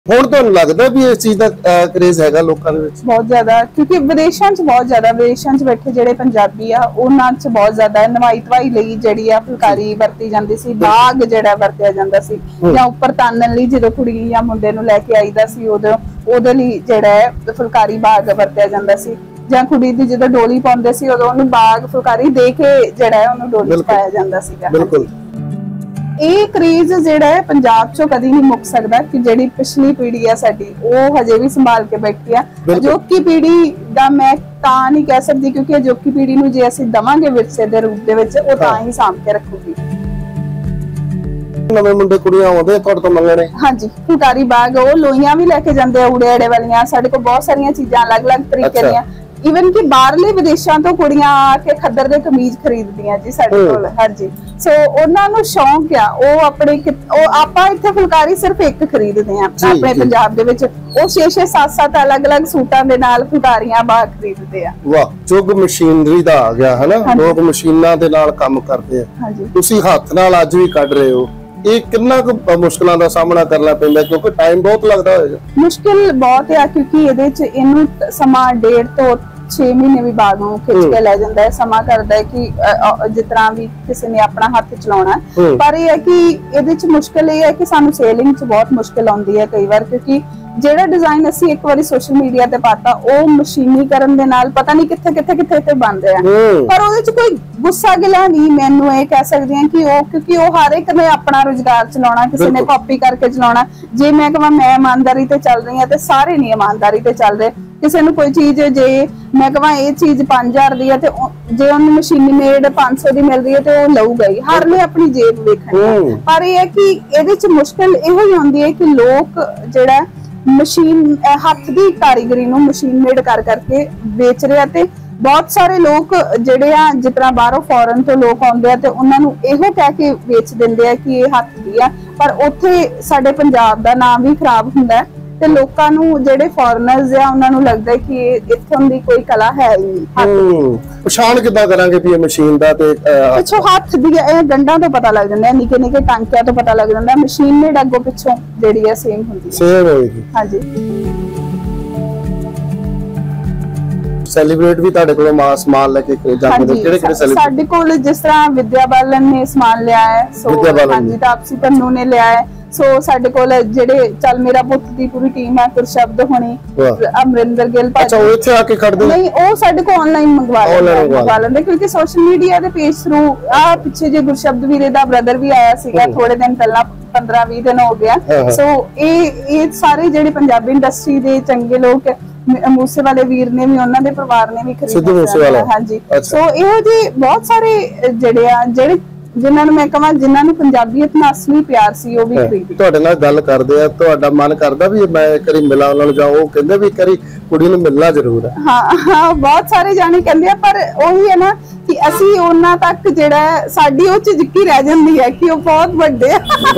ਹੁਣ ਤੁਹਾਨੂੰ ਲੱਗਦਾ ਵੀ ਇਸ ਚੀਜ਼ ਦਾ ਕ੍ਰੇਜ਼ ਹੈਗਾ ਲੋਕਾਂ ਦੇ ਵਿੱਚ ਬਹੁਤ ਜ਼ਿਆਦਾ, ਕਿਉਂਕਿ ਵਿਦੇਸ਼ਾਂ 'ਚ ਬਹੁਤ ਜ਼ਿਆਦਾ, ਵਿਦੇਸ਼ਾਂ 'ਚ ਬੈਠੇ ਜਿਹੜੇ ਪੰਜਾਬੀ ਆ ਉਹਨਾਂ 'ਚ ਬਹੁਤ ਜ਼ਿਆਦਾ ਨਵਾਈ ਧਵਾਈ ਲਈ ਜਿਹੜੀ ਆ ਫੁਲਕਾਰੀ ਵਰਤੀ ਜਾਂਦੀ ਸੀ, ਬਾਗ ਜਿਹੜਾ ਵਰਤਿਆ ਜਾਂਦਾ ਸੀ, ਜਾਂ ਉੱਪਰ ਤਾਨਣ ਲਈ ਜਦੋਂ ਕੁੜੀ ਜਾਂ ਮੁੰਡੇ ਨੂੰ ਲੈ ਕੇ ਆਈਦਾ ਸੀ ਉਹਦੇ ਲਈ ਜਿਹੜਾ ਹੈ ਫੁਲਕਾਰੀ ਬਾਗ ਵਰਤਿਆ ਜਾਂਦਾ ਸੀ, ਜਾਂ ਕੁੜੀ ਦੀ ਜਦੋਂ ਡੋਲੀ ਪਾਉਂਦੇ ਸੀ ਉਦੋਂ ਉਹਨੂੰ ਬਾਗ ਫੁਲਕਾਰੀ ਦੇ ਕੇ ਜਿਹੜਾ ਹੈ ਉਹਨੂੰ ਡੋਲੀ 'ਚ ਪਾਇਆ ਜਾਂਦਾ ਸੀਗਾ। ਬਿਲਕੁਲ ਇਹ ਕ੍ਰੇਜ਼ ਜਿਹੜਾ ਹੈ ਪੰਜਾਬ ਚੋਂ ਕਦੀ ਨਹੀਂ ਮੁੱਕ ਸਕਦਾ ਕਿ ਜਿਹੜੀ ਪਿਛਲੀ ਪੀੜ੍ਹੀ ਆ ਸਾਡੀ ਉਹ ਹਜੇ ਵੀ ਸੰਭਾਲ ਕੇ ਬੈਠੀ ਆ। ਅਜੋਕੀ ਪੀੜ੍ਹੀ ਦਾ ਮੈਂ ਤਾਂ ਨਹੀਂ ਕਹਿ ਸਕਦੀ, ਕਿਉਂਕਿ ਅਜੋਕੀ ਪੀੜ੍ਹੀ ਨੂੰ ਜੇ ਅਸੀਂ ਦਵਾਂਗੇ ਵਿਰਸੇ ਦੇ ਰੂਪ ਦੇ ਵਿੱਚ ਉਹ ਤਾਂ ਹੀ ਸਾਂਭ ਕੇ ਰੱਖੂਗੀ। ਨਵੇਂ ਮੁੰਡੇ ਕੁੜੀਆਂ ਆਉਂਦੇ ਤੁਹਾਡੇ ਤੋਂ ਮੰਗਣੇ? ਹਾਂਜੀ, ਫੁਲਕਾਰੀ ਬਾਗ, ਉਹ ਲੋਈਆਂ ਵੀ ਲੈ ਕੇ ਜਾਂਦੇ ਆ ਊੜੇ ਅੜੇ ਵਾਲੀਆਂ, ਸਾਡੇ ਕੋਲ ਬਹੁਤ ਸਾਰੀਆਂ ਚੀਜ਼ਾਂ ਅਲੱਗ-ਅਲੱਗ ਤਰੀਕੇ ਦੀਆਂ, ਇਵਨ ਕਿ ਬਾਹਰਲੇ ਵਿਦੇਸ਼ਾਂ ਤੋਂ ਕੁੜੀਆਂ ਆ ਕੇ ਖੱਦਰ ਦੇ ਕਮੀਜ਼ ਖਰੀਦਦੀਆਂ ਜੀ ਸਾਡੇ ਕੋਲ। ਹਾਂਜੀ, ਸੋ ਉਹਨਾਂ ਨੂੰ ਸ਼ੌਂਕ ਆ, ਉਹ ਆਪਾਂ ਇੱਥੇ ਫੁਲਕਾਰੀ ਸਿਰਫ ਇੱਕ ਖਰੀਦਦੇ ਆ ਆਪਣੇ ਪੰਜਾਬ ਦੇ ਵਿੱਚ, ਉਹ 6-6 7-7 ਅਲੱਗ-ਅਲੱਗ ਸੂਟਾਂ ਦੇ ਨਾਲ ਫੁਲਕਾਰੀਆਂ ਬਾਗ ਖਰੀਦਦੇ ਆ। ਵਾਹ, ਯੁੱਗ ਮਸ਼ੀਨਰੀ ਦਾ ਆ ਗਿਆ ਹੈ ਨਾ, ਲੋਕ ਮਸ਼ੀਨਾਂ ਦੇ ਨਾਲ ਕੰਮ ਕਰਦੇ ਆ। ਹਾਂਜੀ, ਤੁਸੀਂ ਹੱਥ ਨਾਲ ਅੱਜ ਵੀ ਕੱਢ ਰਹੇ ਹੋ, ਇਹ ਕਿੰਨਾ ਕੁ ਮੁਸ਼ਕਲਾਂ ਦਾ ਸਾਹਮਣਾ ਕਰਨਾ ਪੈਂਦਾ ਕਿਉਂਕਿ ਟਾਈਮ ਬਹੁਤ ਲੱਗਦਾ ਹੋਏਗਾ? ਮੁਸ਼ਕਿਲ ਬਹੁਤ ਆ, ਕਿਉਂਕਿ ਇਹਦੇ ਚ ਇਹਨੂੰ ਸਮਾਂ 1.5 ਤੋਂ 6 ਮਹੀਨੇ ਵੀ ਬਾਗ ਨੂੰ ਖਿੱਚ ਕੇ ਲੈ ਜਾਂਦਾ ਹੈ। ਸਮਾਂ ਕਰਦਾ ਹੈ ਕਿ ਜਿਸ ਤਰ੍ਹਾਂ ਵੀ ਕਿਸੇ ਨੇ ਆਪਣਾ ਹੱਥ ਚਲਾਉਣਾ, ਪਰ ਇਹ ਹੈ ਕਿ ਇਹਦੇ ਚ ਮੁਸ਼ਕਿਲ ਇਹ ਹੈ ਕਿ ਸਾਨੂੰ ਸੇਲਿੰਗ ਚ ਬਹੁਤ ਮੁਸ਼ਕਿਲ ਆਉਂਦੀ ਹੈ ਕਈ ਵਾਰ, ਕਿਉਂਕਿ ਜਿਹੜਾ ਡਿਜ਼ਾਈਨ ਅਸੀਂ ਇੱਕ ਵਾਰੀ ਸੋਸ਼ਲ ਮੀਡੀਆ ਤੇ ਪਾਤਾ ਉਹ ਮਸ਼ੀਨੀਕਰਨ ਦੇ ਨਾਲ ਪਤਾ ਨਹੀਂ ਕਿੱਥੇ ਬਣ ਰਿਹਾ, ਪਰ ਉਹਦੇ ਚ ਕੋਈ ਗੁੱਸਾ ਗਿਲਾ ਨਹੀਂ, ਮੈਨੂੰ ਇਹ ਕਹਿ ਸਕਦੀ ਹਾਂ ਕਿ ਕਿਉਂਕਿ ਉਹ ਹਰ ਇੱਕ ਨੇ ਆਪਣਾ ਰੁਜ਼ਗਾਰ ਚਲਾਉਣਾ, ਕਿਸੇ ਨੇ ਕਾਪੀ ਕਰਕੇ ਚਲਾਉਣਾ। ਜੇ ਮੈਂ ਕਹਾਂ ਮੈਂ ਇਮਾਨਦਾਰੀ ਤੇ ਚੱਲ ਰਹੀ ਹਾਂ ਤੇ ਸਾਰੇ ਨਹੀਂ ਇਮਾਨਦਾਰੀ ਤੇ ਚੱਲ ਰਹੇ। ਕਿਸੇ ਨੂੰ ਕੋਈ ਚੀਜ਼, ਜੇ ਮੈਂ ਕਹਾਂ ਇਹ ਚੀਜ਼ 5000 ਦੀ ਹੈ ਤੇ ਜੇ ਉਹਨੂੰ ਮਸ਼ੀਨੀ ਮੇਡ 500 ਦੀ ਮਿਲ ਰਹੀ ਹੈ ਤੇ ਉਹ ਲਊਗਾ ਹੀ, ਹਰ ਨੇ ਆਪਣੀ ਜੇਬ ਵੇਖਣੀ। ਪਰ ਇਹ ਹੈ ਕਿ ਇਹਦੇ ਚ ਮੁਸ਼ਕਿਲ ਇਹੋ ਹੀ ਆਉਂਦੀ ਹੈ ਕਿ ਲੋਕ ਜਿਹੜਾ ਮਸ਼ੀਨ ਹੱਥ ਦੀ ਕਾਰੀਗਰੀ ਨੂੰ ਮਸ਼ੀਨ ਮੇਡ ਕਰਕੇ ਵੇਚ ਰਿਹਾ, ਤੇ ਬਹੁਤ ਸਾਰੇ ਲੋਕ ਜਿਹੜੇ ਆ ਜਿਸ ਤਰ੍ਹਾਂ ਬਾਹਰੋਂ ਫੋਰਨ ਤੋਂ ਲੋਕ ਆਉਂਦੇ ਆ ਤੇ ਉਹਨਾਂ ਨੂੰ ਇਹੋ ਕਹਿ ਕੇ ਵੇਚ ਦਿੰਦੇ ਆ ਕਿ ਇਹ ਹੱਥ ਦੀ ਆ, ਪਰ ਉੱਥੇ ਸਾਡੇ ਪੰਜਾਬ ਦਾ ਨਾਮ ਵੀ ਖਰਾਬ ਹੁੰਦਾ ਤੇ ਲੋਕਾਂ ਨੂੰ ਜਿਹੜੇ ਫੋਰਨਰਸ ਆ ਉਹਨਾਂ ਨੂੰ ਲੱਗਦਾ ਕਿ ਇੱਥੋਂ ਦੀ ਕੋਈ ਕਲਾ ਹੈ ਹੀ ਨਹੀਂ। ਪਛਾਣ ਕਿੱਦਾਂ ਕਰਾਂਗੇ ਵੀ ਇਹ ਮਸ਼ੀਨ ਦਾ ਤੇ ਪਿੱਛੋਂ ਹੱਥ ਦੀ ਇਹ ਗੰਢਾਂ ਤੋਂ ਪਤਾ ਲੱਗ ਜਾਂਦਾ, ਨਿੱਕੇ ਟਾਂਕਿਆਂ ਤੋਂ ਪਤਾ ਲੱਗ ਜਾਂਦਾ, ਮਸ਼ੀਨ ਮੇਡ ਅੱਗੋਂ ਪਿੱਛੋਂ ਜਿਹੜੀ ਆ ਸੇਮ ਹੁੰਦੀ ਹੈ। ਸੇਮ ਹੋਏਗੀ। ਹਾਂਜੀ, ਸੈਲੀਬ੍ਰੇਟ ਵੀ ਤੁਹਾਡੇ ਕੋਲੋਂ ਸਮਾਨ ਲੈ ਕੇ ਜਾਂਦੇ ਨੇ? ਕਿਹੜੇ ਸੈਲੀਬ੍ਰੇਟ? ਸਾਡੇ ਕੋਲ ਜਿਸ ਤਰ੍ਹਾਂ ਵਿਦਿਆ ਬਾਲਨ ਨੇ ਸਮਾਨ ਲਿਆ ਹੈ, ਹਾਂਜੀ, ਤਾਪਸੀ ਪੰਨੂ ਨੇ ਲਿਆ ਹੈ, ਸੋ ਸਾਡੇ ਕੋਲ ਜਿਹੜੇ ਚੱਲ ਮੇਰਾ ਪੁੱਤ ਦੀ ਪੂਰੀ ਟੀਮ ਹੈ, ਗੁਰਸ਼ਬਦ ਹੋਣੀ, ਅਮਰਿੰਦਰ ਗਿੱਲ ਭਾਜੀ। ਅੱਛਾ, ਉਹ ਇੱਥੇ ਆ ਕੇ ਖੜਦੇ ਨਹੀਂ, ਉਹ ਸਾਡੇ ਕੋਲ ਆਨਲਾਈਨ ਮੰਗਵਾ ਲੈਂਦੇ ਕਿਉਂਕਿ ਸੋਸ਼ਲ ਮੀਡੀਆ ਦੇ ਪੇਜ ਥਰੂ ਆ ਪਿੱਛੇ ਜੇ ਗੁਰਸ਼ਬਦ ਵੀਰੇ ਦਾ ਬ੍ਰਦਰ ਵੀ ਆਇਆ ਸੀਗਾ ਥੋੜੇ ਦਿਨ ਪਹਿਲਾਂ, 15-20 ਦਿਨ ਹੋ ਗਿਆ। ਸੋ ਇਹ ਸਾਰੇ ਜਿਹੜੇ ਪੰਜਾਬੀ ਇੰਡਸਟਰੀ ਦੇ ਚੰਗੇ ਲੋਕ, ਮੂਸੇ ਵਾਲੇ ਵੀਰ ਨੇ ਵੀ, ਉਹਨਾਂ ਦੇ ਪਰਿਵਾਰ ਨੇ ਵੀ ਖਰੀਦਿਆ। ਹਾਂਜੀ, ਸੋ ਇਹੋ ਜਿਹੇ ਬਹੁਤ ਸਾਰੇ ਜਿਹੜੇ ਆ ਜਿਨ੍ਹਾਂ ਨੂੰ ਮੈਂ ਕਹਾਂ ਜਿਨ੍ਹਾਂ ਨੂੰ ਪੰਜਾਬੀਅਤ ਨਾਲ ਅਸਲੀ ਪਿਆਰ ਸੀ ਉਹ ਵੀ ਖਰੀਦੀ। ਤੁਹਾਡੇ ਨਾਲ ਗੱਲ ਕਰਦੇ ਆ, ਤੁਹਾਡਾ ਮਨ ਕਰਦਾ ਵੀ ਮੈਂ ਇੱਕ ਵਾਰੀ ਮਿਲਾਂ ਉਹਨਾਂ ਨੂੰ, ਜਾਂ ਉਹ ਕਹਿੰਦੇ ਵੀ ਇੱਕ ਵਾਰੀ ਕੁੜੀ ਨੂੰ ਮਿਲਣਾ ਜ਼ਰੂਰ ਹੈ? ਹਾਂ, ਬਹੁਤ ਸਾਰੇ ਜਾਣੇ ਕਹਿੰਦੇ ਆ, ਪਰ ਉਹੀ ਹੈ ਨਾ ਕਿ ਅਸੀਂ ਉਹਨਾਂ ਤੱਕ ਜਿਹੜਾ ਸਾਡੀ ਉਹ ਝਿਜਕੀ ਰਹਿ ਜਾਂਦੀ ਹੈ ਕਿ ਉਹ ਬਹੁਤ ਵੱਡੇ ਆ।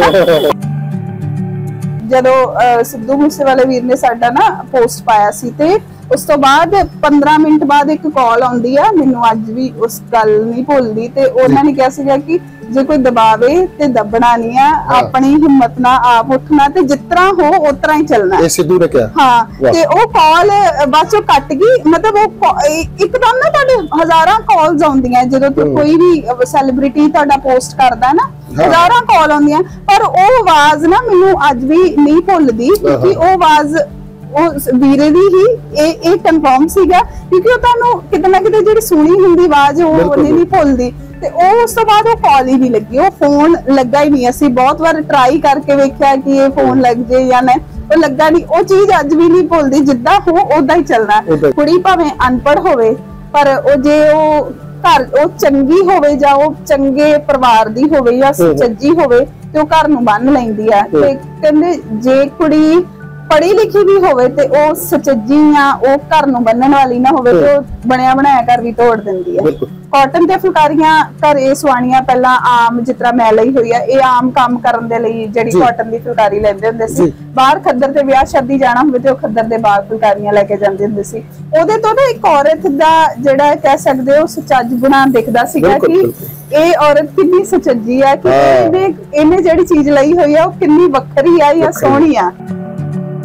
ਜਦੋਂ ਸਿੱਧੂ ਮੂਸੇ ਵਾਲੇ ਵੀਰ ਨੇ ਸਾਡਾ ਨਾ ਪੋਸਟ ਪਾਇਆ ਸੀ ਤੇ ਉਸ ਤੋਂ ਬਾਅਦ 15 ਮਿੰਟ ਬਾਅਦ ਇੱਕ ਕਾਲ ਆਉਂਦੀ ਆ, ਮੈਨੂੰ ਅੱਜ ਵੀ ਉਸ ਗੱਲ ਨਹੀਂ ਭੁੱਲਦੀ, ਤੇ ਉਹਨਾਂ ਨੇ ਕਿਹਾ ਸੀਗਾ ਕਿ ਜੇ ਕੋਈ ਦਬਾਵੇ ਤੇ ਦੱਬਣਾ ਨਹੀਂ ਆ, ਆਪਣੀ ਹਿੰਮਤ ਨਾਲ ਆਪ ਉੱਠਣਾ ਤੇ ਜਿਸ ਤਰ੍ਹਾਂ ਹੋ ਉਸ ਤਰ੍ਹਾਂ ਹੀ ਚੱਲਣਾ। ਇਹ ਸਿੱਧੂ ਨੇ ਕਿਹਾ? ਹਾਂ, ਤੇ ਉਹ ਕਾਲ ਬਾਅਦ ਚੋਂ ਕੱਟ ਗਈ, ਮਤਲਬ ਉਹ ਇੱਕਦਮ ਨਾ ਤੁਹਾਡੇ ਹਜ਼ਾਰਾਂ ਕਾਲਸ ਆਉਂਦੀਆਂ ਜਦੋਂ ਕੋਈ ਵੀ ਸੈਲੀਬ੍ਰਿਟੀ ਤੁਹਾਡਾ ਪੋਸਟ ਕਰਦਾ ਨਾ, ਹਜ਼ਾਰਾਂ ਕਾਲ ਆਉਂਦੀਆਂ, ਪਰ ਉਹ ਆਵਾਜ਼ ਨਾ ਮੈਨੂੰ ਅੱਜ ਵੀ ਨਹੀਂ ਭੁੱਲਦੀ, ਕਿਉਂਕਿ ਉਹ ਆਵਾਜ਼ ਉਹ ਵੀਰੇ ਦੀ ਹੀ ਇਹ ਕਨਫਰਮ ਸੀਗਾ, ਕਿਉਂਕਿ ਉਹ ਤੁਹਾਨੂੰ ਕਿਤੇ ਨਾ ਕਿਤੇ ਜਿਹੜੀ ਸੁਣੀ ਹੁੰਦੀ ਆਵਾਜ਼ ਉਹ ਨਹੀਂ ਭੁੱਲਦੀ। ਤੇ ਉਹ ਉਸ ਤੋਂ ਬਾਅਦ ਉਹ ਕਾਲ ਹੀ ਨਹੀਂ ਲੱਗੀ, ਉਹ ਫੋਨ ਲੱਗਾ ਹੀ ਨਹੀਂ। ਅਸੀਂ ਬਹੁਤ ਵਾਰ ਟਰਾਈ ਕਰਕੇ ਵੇਖਿਆ ਕਿ ਇਹ ਫੋਨ ਲੱਗ ਜੇ ਜਾਂ ਨਹੀਂ, ਉਹ ਲੱਗਾ ਨਹੀਂ। ਉਹ ਚੀਜ਼ ਅੱਜ ਵੀ ਨਹੀਂ ਭੁੱਲਦੀ, ਜਿੱਦਾਂ ਹੋ ਉਦਾਂ ਹੀ ਚੱਲਣਾ। ਕੁੜੀ ਭਾਵੇਂ ਅਨਪੜ੍ਹ ਹੋਵੇ, ਪਰ ਉਹ ਜੇ ਉਹ ਘਰ ਉਹ ਚੰਗੀ ਹੋਵੇ ਜਾਂ ਉਹ ਚੰਗੇ ਪਰਿਵਾਰ ਦੀ ਹੋਵੇ ਜਾਂ ਸੁਚੱਜੀ ਹੋਵੇ ਤੇ ਉਹ ਘਰ ਨੂੰ ਬੰਨ ਲੈਂਦੀ ਆ। ਤੇ ਕਹਿੰਦੇ ਜੇ ਕੁੜੀ ਪੜ੍ਹੀ ਲਿਖੀ ਵੀ ਹੋਵੇ ਤੇ ਉਹ ਸੁਚੱਜੀ ਆ, ਉਹ ਘਰ ਨੂੰ ਬੰਨਣ ਵਾਲੀ ਨਾ ਹੋਵੇ ਤੇ ਉਹ ਬਣਿਆ ਬਣਾਇਆ ਘਰ ਵੀ ਤੋੜ ਦਿੰਦੀ ਆ। ਕਾਟਨ ਤੇ ਫੁਲਕਾਰੀਆਂ ਘਰੇ ਸਵਾਣੀਆਂ ਪਹਿਲਾਂ ਆਮ, ਜਿਸ ਤਰ੍ਹਾਂ ਮੈਂ ਲਈ ਹੋਈ ਆ, ਇਹ ਆਮ ਕੰਮ ਕਰਨ ਦੇ ਲਈ ਜਿਹੜੀ ਕਾਟਨ ਦੀ ਫੁਲਕਾਰੀ ਲੈਂਦੇ ਹੁੰਦੇ ਸੀ। ਬਾਹਰ ਖੱਦਰ ਤੇ ਵਿਆਹ ਸ਼ਾਦੀ ਜਾਣਾ ਹੋਵੇ ਤੇ ਉਹ ਖੱਦਰ ਦੇ ਬਾਗ ਫੁਲਕਾਰੀਆਂ ਲੈ ਕੇ ਜਾਂਦੇ ਹੁੰਦੇ ਸੀ। ਉਹਦੇ ਤੋਂ ਨਾ ਇੱਕ ਔਰਤ ਦਾ ਜਿਹੜਾ ਕਹਿ ਸਕਦੇ ਹੋ ਸੁਚੱਜ ਗੁਣਾ ਦਿਖਦਾ ਸੀਗਾ ਕਿ ਇਹ ਔਰਤ ਕਿੰਨੀ ਸੁਚੱਜੀ ਆ, ਕਿ ਇਹਨੇ ਜਿਹੜੀ ਚੀਜ਼ ਲਈ ਹੋਈ ਆ ਉਹ ਕਿੰਨੀ ਵੱਖਰੀ ਆ ਜਾਂ ਸੋਹਣੀ ਆ।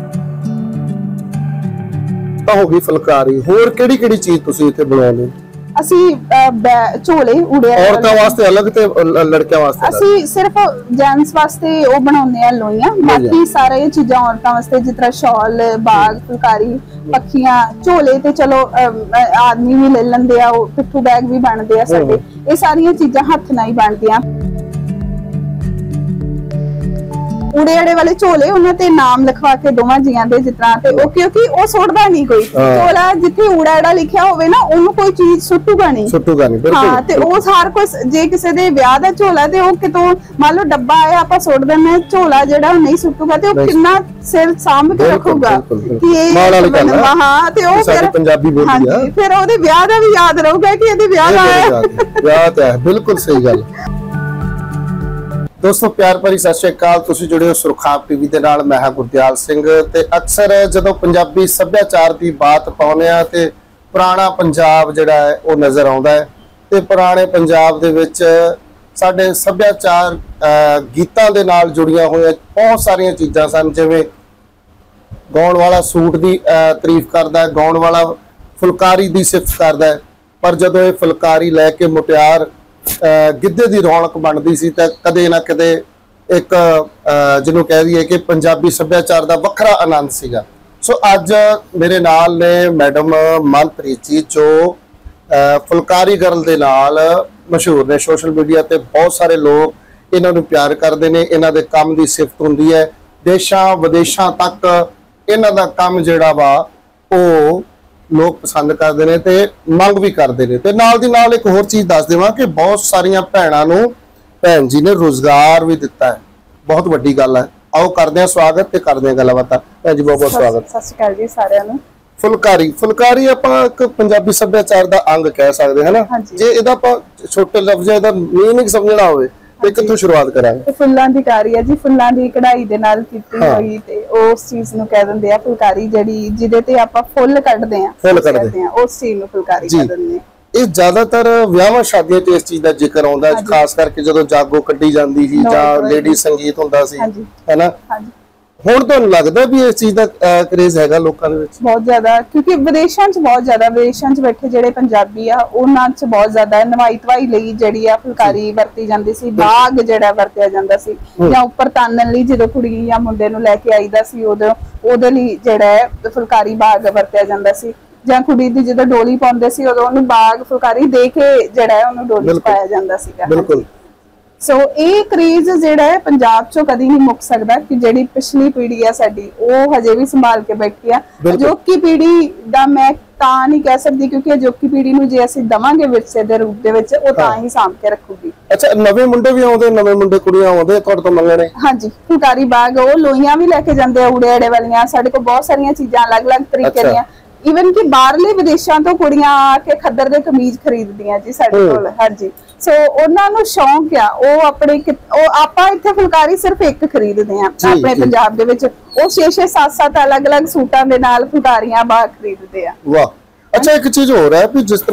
ਤਾਂ ਹੋ ਗਈ ਫੁਲਕਾਰੀ, ਹੋਰ ਕਿਹੜੀ ਕਿਹੜੀ ਚੀਜ਼ ਤੁਸੀਂ ਇੱਥੇ ਬਣਾਉਂਦੇ? ਅਸੀਂ ਝੋਲੇ ਉੜੇ ਔਰਤਾਂ ਵਾਸਤੇ ਅਲੱਗ ਤੇ ਲੜਕਿਆਂ ਵਾਸਤੇ ਅਲੱਗ? ਅਸੀਂ ਸਿਰਫ ਜੈਂਟਸ ਵਾਸਤੇ ਉਹ ਬਣਾਉਂਦੇ ਆ ਲੋਈਆਂ, ਬਾਕੀ ਸਾਰੇ ਚੀਜ਼ਾਂ ਔਰਤਾਂ ਵਾਸਤੇ, ਜਿਸ ਤਰ੍ਹਾਂ ਸ਼ਾਲ, ਬਾਗ, ਫੁਲਕਾਰੀ, ਪੱਖੀਆਂ, ਝੋਲੇ ਤੇ ਚਲੋ ਆਦਮੀ ਵੀ ਲੈ ਲੈਂਦੇ ਆ, ਉਹ ਪਿੱਠੂ ਬੈਗ ਵੀ ਬਣਦੇ ਆ ਸਾਡੇ। ਇਹ ਸਾਰੀਆਂ ਚੀਜ਼ਾਂ ਹੱਥ ਨਾਲ ਹੀ ਬਣਦੀਆਂ। ਉੜੇ ਵਾਲੇ ਝੋਲੇ ਉਹਨਾਂ ਤੇ ਨਾਮ ਲਿਖਵਾ ਕੇ ਦੋਵਾਂ ਜੀਆਂ ਦੇ, ਜਿਸ ਤਰ੍ਹਾਂ, ਤੇ ਉਹ ਕਿਉਂਕਿ ਉਹ ਸੁੱਟਦਾ ਨਹੀਂ ਕੋਈ ਝੋਲਾ, ਜਿੱਥੇ ਉੜਾ ਲਿਖਿਆ ਹੋਵੇ ਨਾ ਉਹਨੂੰ ਕੋਈ ਚੀਜ਼ ਸੁੱਟੂਗਾ ਨਹੀਂ। ਹਾਂ, ਤੇ ਉਹ ਹਰ ਕੋਈ, ਜੇ ਕਿਸੇ ਦੇ ਵਿਆਹ ਦਾ ਝੋਲਾ ਤੇ ਉਹ ਕਿਤੋਂ ਮੰਨ ਲਓ ਡੱਬਾ ਆਇਆ ਆਪਾਂ ਸੁੱਟ ਦਿੰਦੇ, ਝੋਲਾ ਜਿਹੜਾ ਉਹ ਨਹੀਂ ਸੁੱਟੂਗਾ ਤੇ ਉਹ ਕਿੰਨਾ ਸਿਰ ਸਾਂਭ ਕੇ ਰੱਖੂਗਾ ਕਿ ਇਹ ਹਾਂ, ਤੇ ਉਹ ਫਿਰ ਪੰਜਾਬੀ ਬੋਲੀ ਆ, ਫਿਰ ਉਹਦੇ ਵਿਆਹ ਦਾ ਵੀ ਯਾਦ ਰਹੂਗਾ ਕਿ ਇਹਦੇ ਵਿਆਹ ਦਾ ਵਿਆਹ ਤਾਂ ਹੈ। ਬਿਲਕੁਲ ਸਹੀ ਗੱਲ। ਦੋਸਤੋ ਪਿਆਰ ਭਰੀ ਸਤਿ ਸ਼੍ਰੀ ਅਕਾਲ, ਤੁਸੀਂ ਜੁੜੇ ਹੋ ਸੁਰਖਾਬ ਟੀਵੀ ਦੇ ਨਾਲ। ਮੈਂ ਹਾਂ ਗੁਰਦਿਆਲ ਸਿੰਘ, ਤੇ ਅਕਸਰ ਜਦੋਂ ਪੰਜਾਬੀ ਸੱਭਿਆਚਾਰ ਦੀ ਬਾਤ ਪਾਉਂਦੇ ਆ ਤੇ ਪੁਰਾਣਾ ਪੰਜਾਬ ਜਿਹੜਾ ਹੈ ਉਹ ਨਜ਼ਰ ਆਉਂਦਾ ਹੈ। ਤੇ ਪੁਰਾਣੇ ਪੰਜਾਬ ਦੇ ਵਿੱਚ ਸਾਡੇ ਸੱਭਿਆਚਾਰ ਗੀਤਾਂ ਦੇ ਨਾਲ ਜੁੜੀਆਂ ਹੋਈਆਂ ਬਹੁਤ ਸਾਰੀਆਂ ਚੀਜ਼ਾਂ ਸਨ, ਜਿਵੇਂ ਗਾਉਣ ਵਾਲਾ ਸੂਟ ਦੀ ਤਾਰੀਫ ਕਰਦਾ ਹੈ, ਗਾਉਣ ਵਾਲਾ ਫੁਲਕਾਰੀ ਦੀ ਸਿਫਤ ਕਰਦਾ ਹੈ, ਪਰ ਜਦੋਂ ਇਹ ਫੁਲਕਾਰੀ ਲੈ ਕੇ ਮੁਟਿਆਰ ਗਿੱਧੇ ਦੀ ਰੌਣਕ ਬਣਦੀ ਸੀ ਤਾਂ ਕਦੇ ਨਾ ਕਦੇ ਇੱਕ ਜਿਹਨੂੰ ਕਹਿ ਦਈਏ ਕਿ ਪੰਜਾਬੀ ਸੱਭਿਆਚਾਰ ਦਾ ਵੱਖਰਾ ਆਨੰਦ ਸੀਗਾ। ਸੋ ਅੱਜ ਮੇਰੇ ਨਾਲ ਨੇ ਮੈਡਮ ਮਨਪ੍ਰੀਤ ਜੀ, ਜੋ ਫੁਲਕਾਰੀ ਗਰਲ ਦੇ ਨਾਲ ਮਸ਼ਹੂਰ ਨੇ। ਸੋਸ਼ਲ ਮੀਡੀਆ ਤੇ ਬਹੁਤ ਸਾਰੇ ਲੋਕ ਇਹਨਾਂ ਨੂੰ ਪਿਆਰ ਕਰਦੇ ਨੇ, ਇਹਨਾਂ ਦੇ ਕੰਮ ਦੀ ਸਿਫਤ ਹੁੰਦੀ ਹੈ, ਦੇਸ਼ਾਂ ਵਿਦੇਸ਼ਾਂ ਤੱਕ ਇਹਨਾਂ ਦਾ ਕੰਮ ਜਿਹੜਾ ਵਾ ਉਹ ਲੋਕ ਪਸੰਦ ਕਰਦੇ ਨੇ ਤੇ ਮੰਗ ਵੀ ਕਰਦੇ ਨੇ। ਤੇ ਨਾਲ ਦੀ ਨਾਲ ਇੱਕ ਹੋਰ ਚੀਜ਼ ਦੱਸ ਦੇਵਾਂ ਕਿ ਬਹੁਤ ਸਾਰੀਆਂ ਭੈਣਾਂ ਨੂੰ ਭੈਣ ਜੀ ਨੇ ਰੋਜ਼ਗਾਰ ਵੀ ਦਿੱਤਾ ਹੈ, ਬਹੁਤ ਵੱਡੀ ਗੱਲ ਹੈ। ਆਓ ਕਰਦੇ ਹਾਂ ਸਵਾਗਤ ਤੇ ਕਰਦੇ ਹਾਂ ਗੱਲਬਾਤ। ਭੈਣ ਜੀ ਬਹੁਤ ਬਹੁਤ ਸਵਾਗਤ। ਸਤਿ ਸ਼੍ਰੀ ਅਕਾਲ ਜੀ ਸਾਰਿਆਂ ਨੂੰ। ਫੁਲਕਾਰੀ ਆਪਾਂ ਇੱਕ ਪੰਜਾਬੀ ਸੱਭਿਆਚਾਰ ਦਾ ਅੰਗ ਕਹਿ ਸਕਦੇ ਹਾਂ ਨਾ। ਜੇ ਇਹਦਾ ਆਪਾਂ ਛੋਟੇ ਲਫ਼ਜ਼ਾਂ ਦਾ ਮੀਨਿੰਗ ਸਮਝਣਾ ਹੋਵੇ ਤੇ ਕਿੱਥੋਂ ਸ਼ੁਰੂਆਤ ਕਰਾਂਗੇ? ਫੁੱਲਾਂ ਦੀ ਕਾਰੀ ਹੈ ਜੀ, ਫੁੱਲਾਂ ਦੀ ਕਢਾਈ ਦੇ ਨਾਲ ਕੀਤੀ ਹੋਈ, ਤੇ ਉਸ ਚੀਜ਼ ਨੂੰ ਕਹਿ ਦਿੰਦੇ ਆ ਫੁਲਕਾਰੀ, ਜਿਹੜੀ ਜਿਹਦੇ ਤੇ ਆਪਾਂ ਫੁੱਲ ਕੱਢਦੇ ਆ, ਉਸ ਚੀਜ਼ ਨੂੰ ਫੁਲਕਾਰੀ ਕਹਿ ਦਿੰਦੇ ਆ। ਇਹ ਜ਼ਿਆਦਾਤਰ ਵਿਆਹਾਂ ਸ਼ਾਦੀਆਂ ਤੇ ਇਸ ਚੀਜ਼ ਦਾ ਜ਼ਿਕਰ ਆਉਂਦਾ, ਖਾਸ ਕਰਕੇ ਜਦੋਂ ਜਾਗੋ ਕੱਢੀ ਜਾਂਦੀ ਸੀ ਜਾਂ ਲੇਡੀ ਸੰਗੀਤ ਹੁੰਦਾ ਸੀ, ਹੈਨਾ। ਹੁਣ ਤੁਹਾਨੂੰ ਲੱਗਦਾ ਵੀ ਇਸ ਚੀਜ਼ ਦਾ ਕਰੇਜ਼ ਹੈਗਾ ਲੋਕਾਂ ਦੇ ਵਿੱਚ? ਬਹੁਤ ਜ਼ਿਆਦਾ, ਕਿਉਂਕਿ ਵਿਦੇਸ਼ਾਂ 'ਚ ਬਹੁਤ ਜ਼ਿਆਦਾ, ਵਿਦੇਸ਼ਾਂ 'ਚ ਬੈਠੇ ਜਿਹੜੇ ਪੰਜਾਬੀ ਆ ਉਹਨਾਂ 'ਚ ਬਹੁਤ ਜ਼ਿਆਦਾ ਨਵਾਈ ਧਵਾਈ ਲਈ ਜਿਹੜੀ ਆ ਫੁਲਕਾਰੀ ਵਰਤੀ ਜਾਂਦੀ ਸੀ, ਬਾਗ ਜਿਹੜਾ ਵਰਤਿਆ ਜਾਂਦਾ ਸੀ, ਜਾਂ ਉੱਪਰ ਤਾਨਣ ਲਈ ਜਦੋਂ ਕੁੜੀ ਜਾਂ ਮੁੰਡੇ ਨੂੰ ਲੈ ਕੇ ਆਈਦਾ ਸੀ ਉਹਦੇ ਲਈ ਜਿਹੜਾ ਹੈ ਫੁਲਕਾਰੀ ਬਾਗ ਵਰਤਿਆ ਜਾਂਦਾ ਸੀ, ਜਾਂ ਕੁੜੀ ਦੀ ਜਦੋਂ ਡੋਲੀ ਪਾਉਂਦੇ ਸੀ ਉਦੋਂ ਉਹਨੂੰ ਬਾਗ ਫੁਲਕਾਰੀ ਦੇ ਕੇ ਜਿਹੜਾ ਹੈ ਉਹਨੂੰ ਡੋਲੀ 'ਚ ਪਾਇਆ ਜਾਂਦਾ ਸੀਗਾ। ਬਿਲਕੁਲ। ਸੋ ਇਹ ਕ੍ਰੇਜ਼ ਜਿਹੜਾ ਹੈ ਪੰਜਾਬ ਚੋਂ ਕਦੀ ਨਹੀਂ ਮੁੱਕ ਸਕਦਾ, ਕਿ ਜਿਹੜੀ ਪਿਛਲੀ ਪੀੜ੍ਹੀ ਆ ਸਾਡੀ ਉਹ ਹਜੇ ਵੀ ਸੰਭਾਲ ਕੇ ਬੈਠੀ ਆ। ਅਜੋਕੀ ਪੀੜ੍ਹੀ ਦਾ ਮੈਂ ਤਾਂ ਨਹੀਂ ਕਹਿ ਸਕਦੀ, ਕਿਉਂਕਿ ਅਜੋਕੀ ਪੀੜ੍ਹੀ ਨੂੰ ਜੇ ਅਸੀਂ ਦਵਾਂਗੇ ਵਿਰਸੇ ਦੇ ਰੂਪ ਦੇ ਵਿੱਚ, ਉਹ ਤਾਂ ਹੀ ਸਾਂਭ ਕੇ ਰੱਖੂਗੀ। ਅੱਛਾ, ਨਵੇਂ ਮੁੰਡੇ ਵੀ ਆਉਂਦੇ, ਨਵੇਂ ਮੁੰਡੇ ਕੁੜੀਆਂ ਆਉਂਦੇ ਤੁਹਾਡੇ ਤੋਂ ਮੰਗਣੇ? ਹਾਂਜੀ, ਫੁਲਕਾਰੀ ਬਾਗ, ਉਹ ਲੋਈਆਂ ਵੀ ਲੈ ਕੇ ਜਾਂਦੇ ਆ ਉੜੇ ਵਾਲੀਆਂ। ਸਾਡੇ ਕੋਲ ਬਹੁਤ ਸਾਰੀਆਂ ਚੀਜ਼ਾਂ ਅਲੱਗ-ਅਲੱਗ ਤਰੀਕੇ ਦੀਆਂ, ਈਵਨ ਕਿ ਬਾਹਰਲੇ ਵਿਦੇਸ਼ਾਂ ਤੋਂ ਕੁੜੀਆਂ ਆ ਕੇ ਖੱਦਰ ਦੇ ਕਮੀਜ਼ ਖਰੀਦਦੀਆਂ ਜੀ ਸਾਡੇ ਕੋਲ। ਹਾਂਜੀ, ਸੋ ਉਹਨਾਂ ਨੂੰ ਸ਼ੌਂਕ ਆ, ਉਹ ਆਪਣੇ ਆਪਾਂ ਇੱਥੇ ਫੁਲਕਾਰੀ ਸਿਰਫ ਇੱਕ ਖਰੀਦਦੇ ਆ ਆਪਣੇ ਪੰਜਾਬ ਦੇ ਵਿੱਚ, ਉਹ 6-6 7-7 ਅਲੱਗ-ਅਲੱਗ ਸੂਟਾਂ ਦੇ ਨਾਲ ਫੁਲਕਾਰੀਆਂ ਬਾਗ ਖਰੀਦਦੇ ਆ। ਵਾਹ। ਅੱਛਾ, ਇੱਕ ਚੀਜ਼ ਹੋਰ ਹੈ ਵੀ ਜਿਸ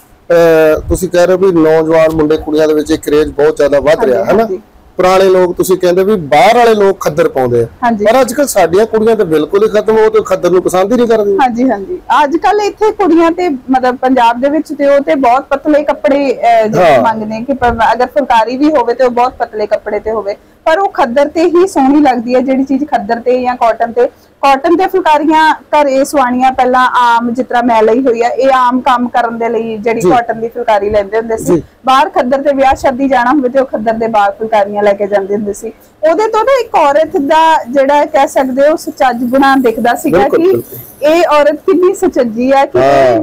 ਤਰ੍ਹਾਂ ਤੁਸੀਂ ਕਹਿ ਰਹੇ ਹੋ ਵੀ ਨੌਜਵਾਨ ਮੁੰਡੇ ਕੁੜੀਆਂ ਦੇ ਵਿੱਚ ਇਹ ਕਰੇਜ਼ ਬਹੁਤ ਜ਼ਿਆਦਾ ਵੱਧ ਰਿਹਾ ਹੈ ਨਾ। ਪੁਰਾਣੇ ਲੋਕ ਤੁਸੀਂ ਕਹਿੰਦੇ ਵੀ ਬਾਹਰ ਵਾਲੇ ਲੋਕ ਖੱਦਰ ਪਾਉਂਦੇ ਆ, ਪਰ ਅੱਜ ਕੱਲ ਸਾਡੀਆਂ ਕੁੜੀਆਂ ਤੇ ਬਿਲਕੁਲ ਹੀ ਖਤਮ, ਉਹ ਤੇ ਖੱਦਰ ਨੂੰ ਪਸੰਦ ਹੀ ਨਹੀਂ ਕਰਦੀਆਂ। ਹਾਂਜੀ ਹਾਂਜੀ, ਅੱਜ ਕੱਲ ਇੱਥੇ ਕੁੜੀਆਂ ਤੇ ਮਤਲਬ ਪੰਜਾਬ ਦੇ ਵਿੱਚ ਤੇ ਉਹ ਤੇ ਬਹੁਤ ਪਤਲੇ ਕੱਪੜੇ ਮੰਗਦੇ, ਕਿ ਅਗਰ ਫੁਲਕਾਰੀ ਵੀ ਹੋਵੇ ਤੇ ਉਹ ਬਹੁਤ ਪਤਲੇ ਕੱਪੜੇ ਤੇ ਹੋਵੇ, ਪਰ ਉਹ ਖੱਦਰ ਤੇ ਹੀ ਸੋਹਣੀ ਲੱਗਦੀ ਹੈ। ਜਿਹੜੀ ਚੀਜ਼ ਖੱਦਰ ਤੇ ਜਾਂ ਕਾਟਨ ਤੇ ਫੁਲਕਾਰੀਆਂ ਘਰੇ ਸਵਾਣੀਆਂ ਪਹਿਲਾਂ ਆਮ, ਜਿਸ ਤਰ੍ਹਾਂ ਮੈਂ ਲਈ ਹੋਈ ਆ, ਇਹ ਆਮ ਕੰਮ ਕਰਨ ਦੇ ਲਈ ਜਿਹੜੀ ਕਾਟਨ ਦੀ ਫੁਲਕਾਰੀ ਲੈਂਦੇ ਹੁੰਦੇ ਸੀ। ਬਾਹਰ ਖੱਦਰ ਤੇ ਵਿਆਹ ਸ਼ਾਦੀ ਜਾਣਾ ਹੋਵੇ ਤੇ ਉਹ ਖੱਦਰ ਦੇ ਬਾਗ ਫੁਲਕਾਰੀਆਂ ਲੈ ਕੇ ਜਾਂਦੇ ਹੁੰਦੇ ਸੀ। ਉਹਦੇ ਤੋਂ ਨਾ ਇੱਕ ਔਰਤ ਦਾ ਜਿਹੜਾ ਕਹਿ ਸਕਦੇ ਹੋ ਸੁਚੱਜ ਗੁਣਾ ਦਿਖਦਾ ਸੀਗਾ, ਕਿ ਇਹ ਔਰਤ ਕਿੰਨੀ ਸੁਚੱਜੀ ਆ, ਕਿ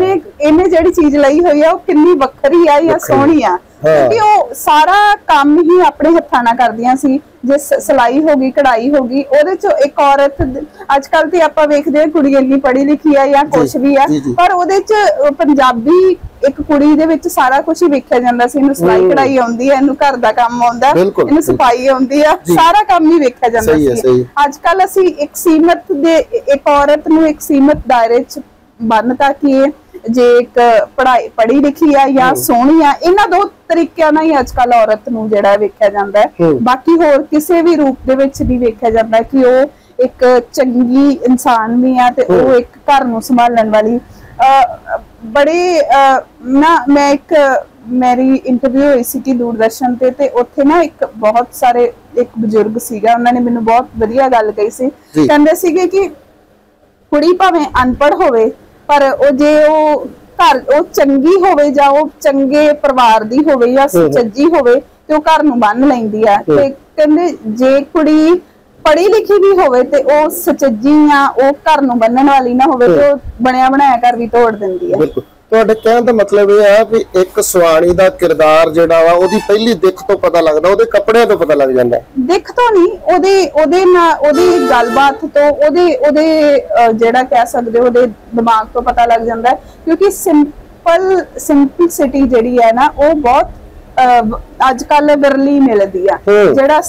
ਇਹਨੇ ਜਿਹੜੀ ਚੀਜ਼ ਲਈ ਹੋਈ ਆ ਉਹ ਕਿੰਨੀ ਵੱਖਰੀ ਆ ਜਾਂ ਸੋਹਣੀ ਆ, ਕਿਉਂਕਿ ਉਹ ਸਾਰਾ ਕੰਮ ਹੀ ਆਪਣੇ ਹੱਥਾਂ ਨਾਲ ਕਰਦੀਆਂ ਸੀ। ਜੇ ਸਿਲਾਈ ਹੋ ਗਈ, ਕਢਾਈ ਹੋ ਗਈ, ਉਹਦੇ ਚ ਇੱਕ ਔਰਤ, ਅੱਜ ਕੱਲ ਤੇ ਆਪਾਂ ਵੇਖਦੇ ਹਾਂ ਕੁੜੀ ਇੰਨੀ ਪੜ੍ਹੀ ਲਿਖੀ ਆ ਜਾਂ ਕੁਛ ਵੀ ਆ, ਪਰ ਉਹਦੇ ਚ ਪੰਜਾਬੀ ਇੱਕ ਕੁੜੀ ਦੇ ਵਿੱਚ ਸਾਰਾ ਕੁਝ ਹੀ ਵੇਖਿਆ ਜਾਂਦਾ ਸੀ। ਇਹਨੂੰ ਸਿਲਾਈ ਕਢਾਈ ਆਉਂਦੀ ਹੈ, ਇਹਨੂੰ ਘਰ ਦਾ ਕੰਮ ਆਉਂਦਾ, ਇਹਨੂੰ ਸਫਾਈ ਆਉਂਦੀ ਆ, ਸਾਰਾ ਕੰਮ ਹੀ ਵੇਖਿਆ ਜਾਂਦਾ ਸੀ। ਅੱਜ ਕੱਲ ਅਸੀਂ ਇੱਕ ਔਰਤ ਨੂੰ ਇੱਕ ਸੀਮਤ ਦਾਇਰੇ ਚ ਬੰਨਤਾ, ਕਿ ਜੇ ਇੱਕ ਪੜ੍ਹੀ ਲਿਖੀ ਆ ਜਾਂ ਸੋਹਣੀ ਆ, ਇਹਨਾਂ ਦੋ ਤਰੀਕਿਆਂ ਨਾਲ ਹੀ ਅੱਜ ਕੱਲ ਔਰਤ ਨੂੰ ਜਿਹੜਾ ਵੇਖਿਆ ਜਾਂਦਾ ਹੈ। ਬਾਕੀ ਹੋਰ ਕਿਸੇ ਵੀ ਰੂਪ ਦੇ ਵਿੱਚ ਨਹੀਂ ਵੇਖਿਆ ਜਾਂਦਾ ਕਿ ਉਹ ਇੱਕ ਚੰਗੀ ਇਨਸਾਨ ਵੀ ਆ ਤੇ ਉਹ ਇੱਕ ਘਰ ਨੂੰ ਸੰਭਾਲਣ ਵਾਲੀ ਬੜੇ ਮੈਂ ਇੱਕ ਮੇਰੀ ਇੰਟਰਵਿਊ ਹੋਈ ਸੀ ਕਿ ਦੂਰਦਰਸ਼ਨ ਤੇ ਉੱਥੇ ਨਾ ਇੱਕ ਬਹੁਤ ਸਾਰੇ ਇੱਕ ਬਜ਼ੁਰਗ ਸੀਗਾ, ਉਹਨਾਂ ਨੇ ਮੈਨੂੰ ਬਹੁਤ ਵਧੀਆ ਗੱਲ ਕਹੀ ਸੀ। ਕਹਿੰਦੇ ਸੀਗੇ ਕਿ ਕੁੜੀ ਭਾਵੇਂ ਅਨਪੜ੍ਹ ਹੋਵੇ ਪਰ ਉਹ ਜੇ ਉਹ ਘਰ ਉਹ ਚੰਗੀ ਹੋਵੇ ਜਾਂ ਉਹ ਚੰਗੇ ਪਰਿਵਾਰ ਦੀ ਹੋਵੇ ਜਾਂ ਸੁਚੱਜੀ ਹੋਵੇ ਤੇ ਉਹ ਘਰ ਨੂੰ ਬੰਨ ਲੈਂਦੀ ਆ। ਤੇ ਕਹਿੰਦੇ ਜੇ ਕੁੜੀ ਪੜ੍ਹੀ ਲਿਖੀ ਵੀ ਹੋਵੇ ਤੇ ਉਹ ਸੁਚੱਜੀ ਆ, ਉਹ ਘਰ ਨੂੰ ਬੰਨਣ ਵਾਲੀ ਨਾ ਹੋਵੇ ਤੇ ਉਹ ਬਣਿਆ ਬਣਾਇਆ ਘਰ ਵੀ ਤੋੜ ਦਿੰਦੀ ਆ। ਤੁਹਾਡੇ ਕਹਿਣ ਦਾ ਮਤਲਬ ਇਹ ਹੈ ਵੀ ਇੱਕ ਸੁਆਣੀ ਦਾ ਕਿਰਦਾਰ ਜਿਹੜਾ ਵਾ ਉਹਦੀ ਪਹਿਲੀ ਦਿੱਖ ਤੋਂ ਪਤਾ ਲੱਗਦਾ, ਉਹਦੇ ਕੱਪੜਿਆਂ ਤੋਂ ਪਤਾ ਲੱਗ ਜਾਂਦਾ। ਦਿੱਖ ਤੋਂ ਨਹੀਂ, ਉਹਦੀ ਗੱਲਬਾਤ ਤੋਂ, ਉਹਦੇ ਜਿਹੜਾ ਕਹਿ ਸਕਦੇ ਉਹਦੇ ਦਿਮਾਗ ਤੋਂ ਪਤਾ ਲੱਗ ਜਾਂਦਾ, ਕਿਉਂਕਿ ਸਿੰਪਲਿਸਿਟੀ ਜਿਹੜੀ ਹੈ ਨਾ ਉਹ ਬਹੁਤ ਅੱਜ ਕੱਲ ਵਿਰਲੀ ਮਿਲਦੀ ਆ। ਜਿਹੜਾ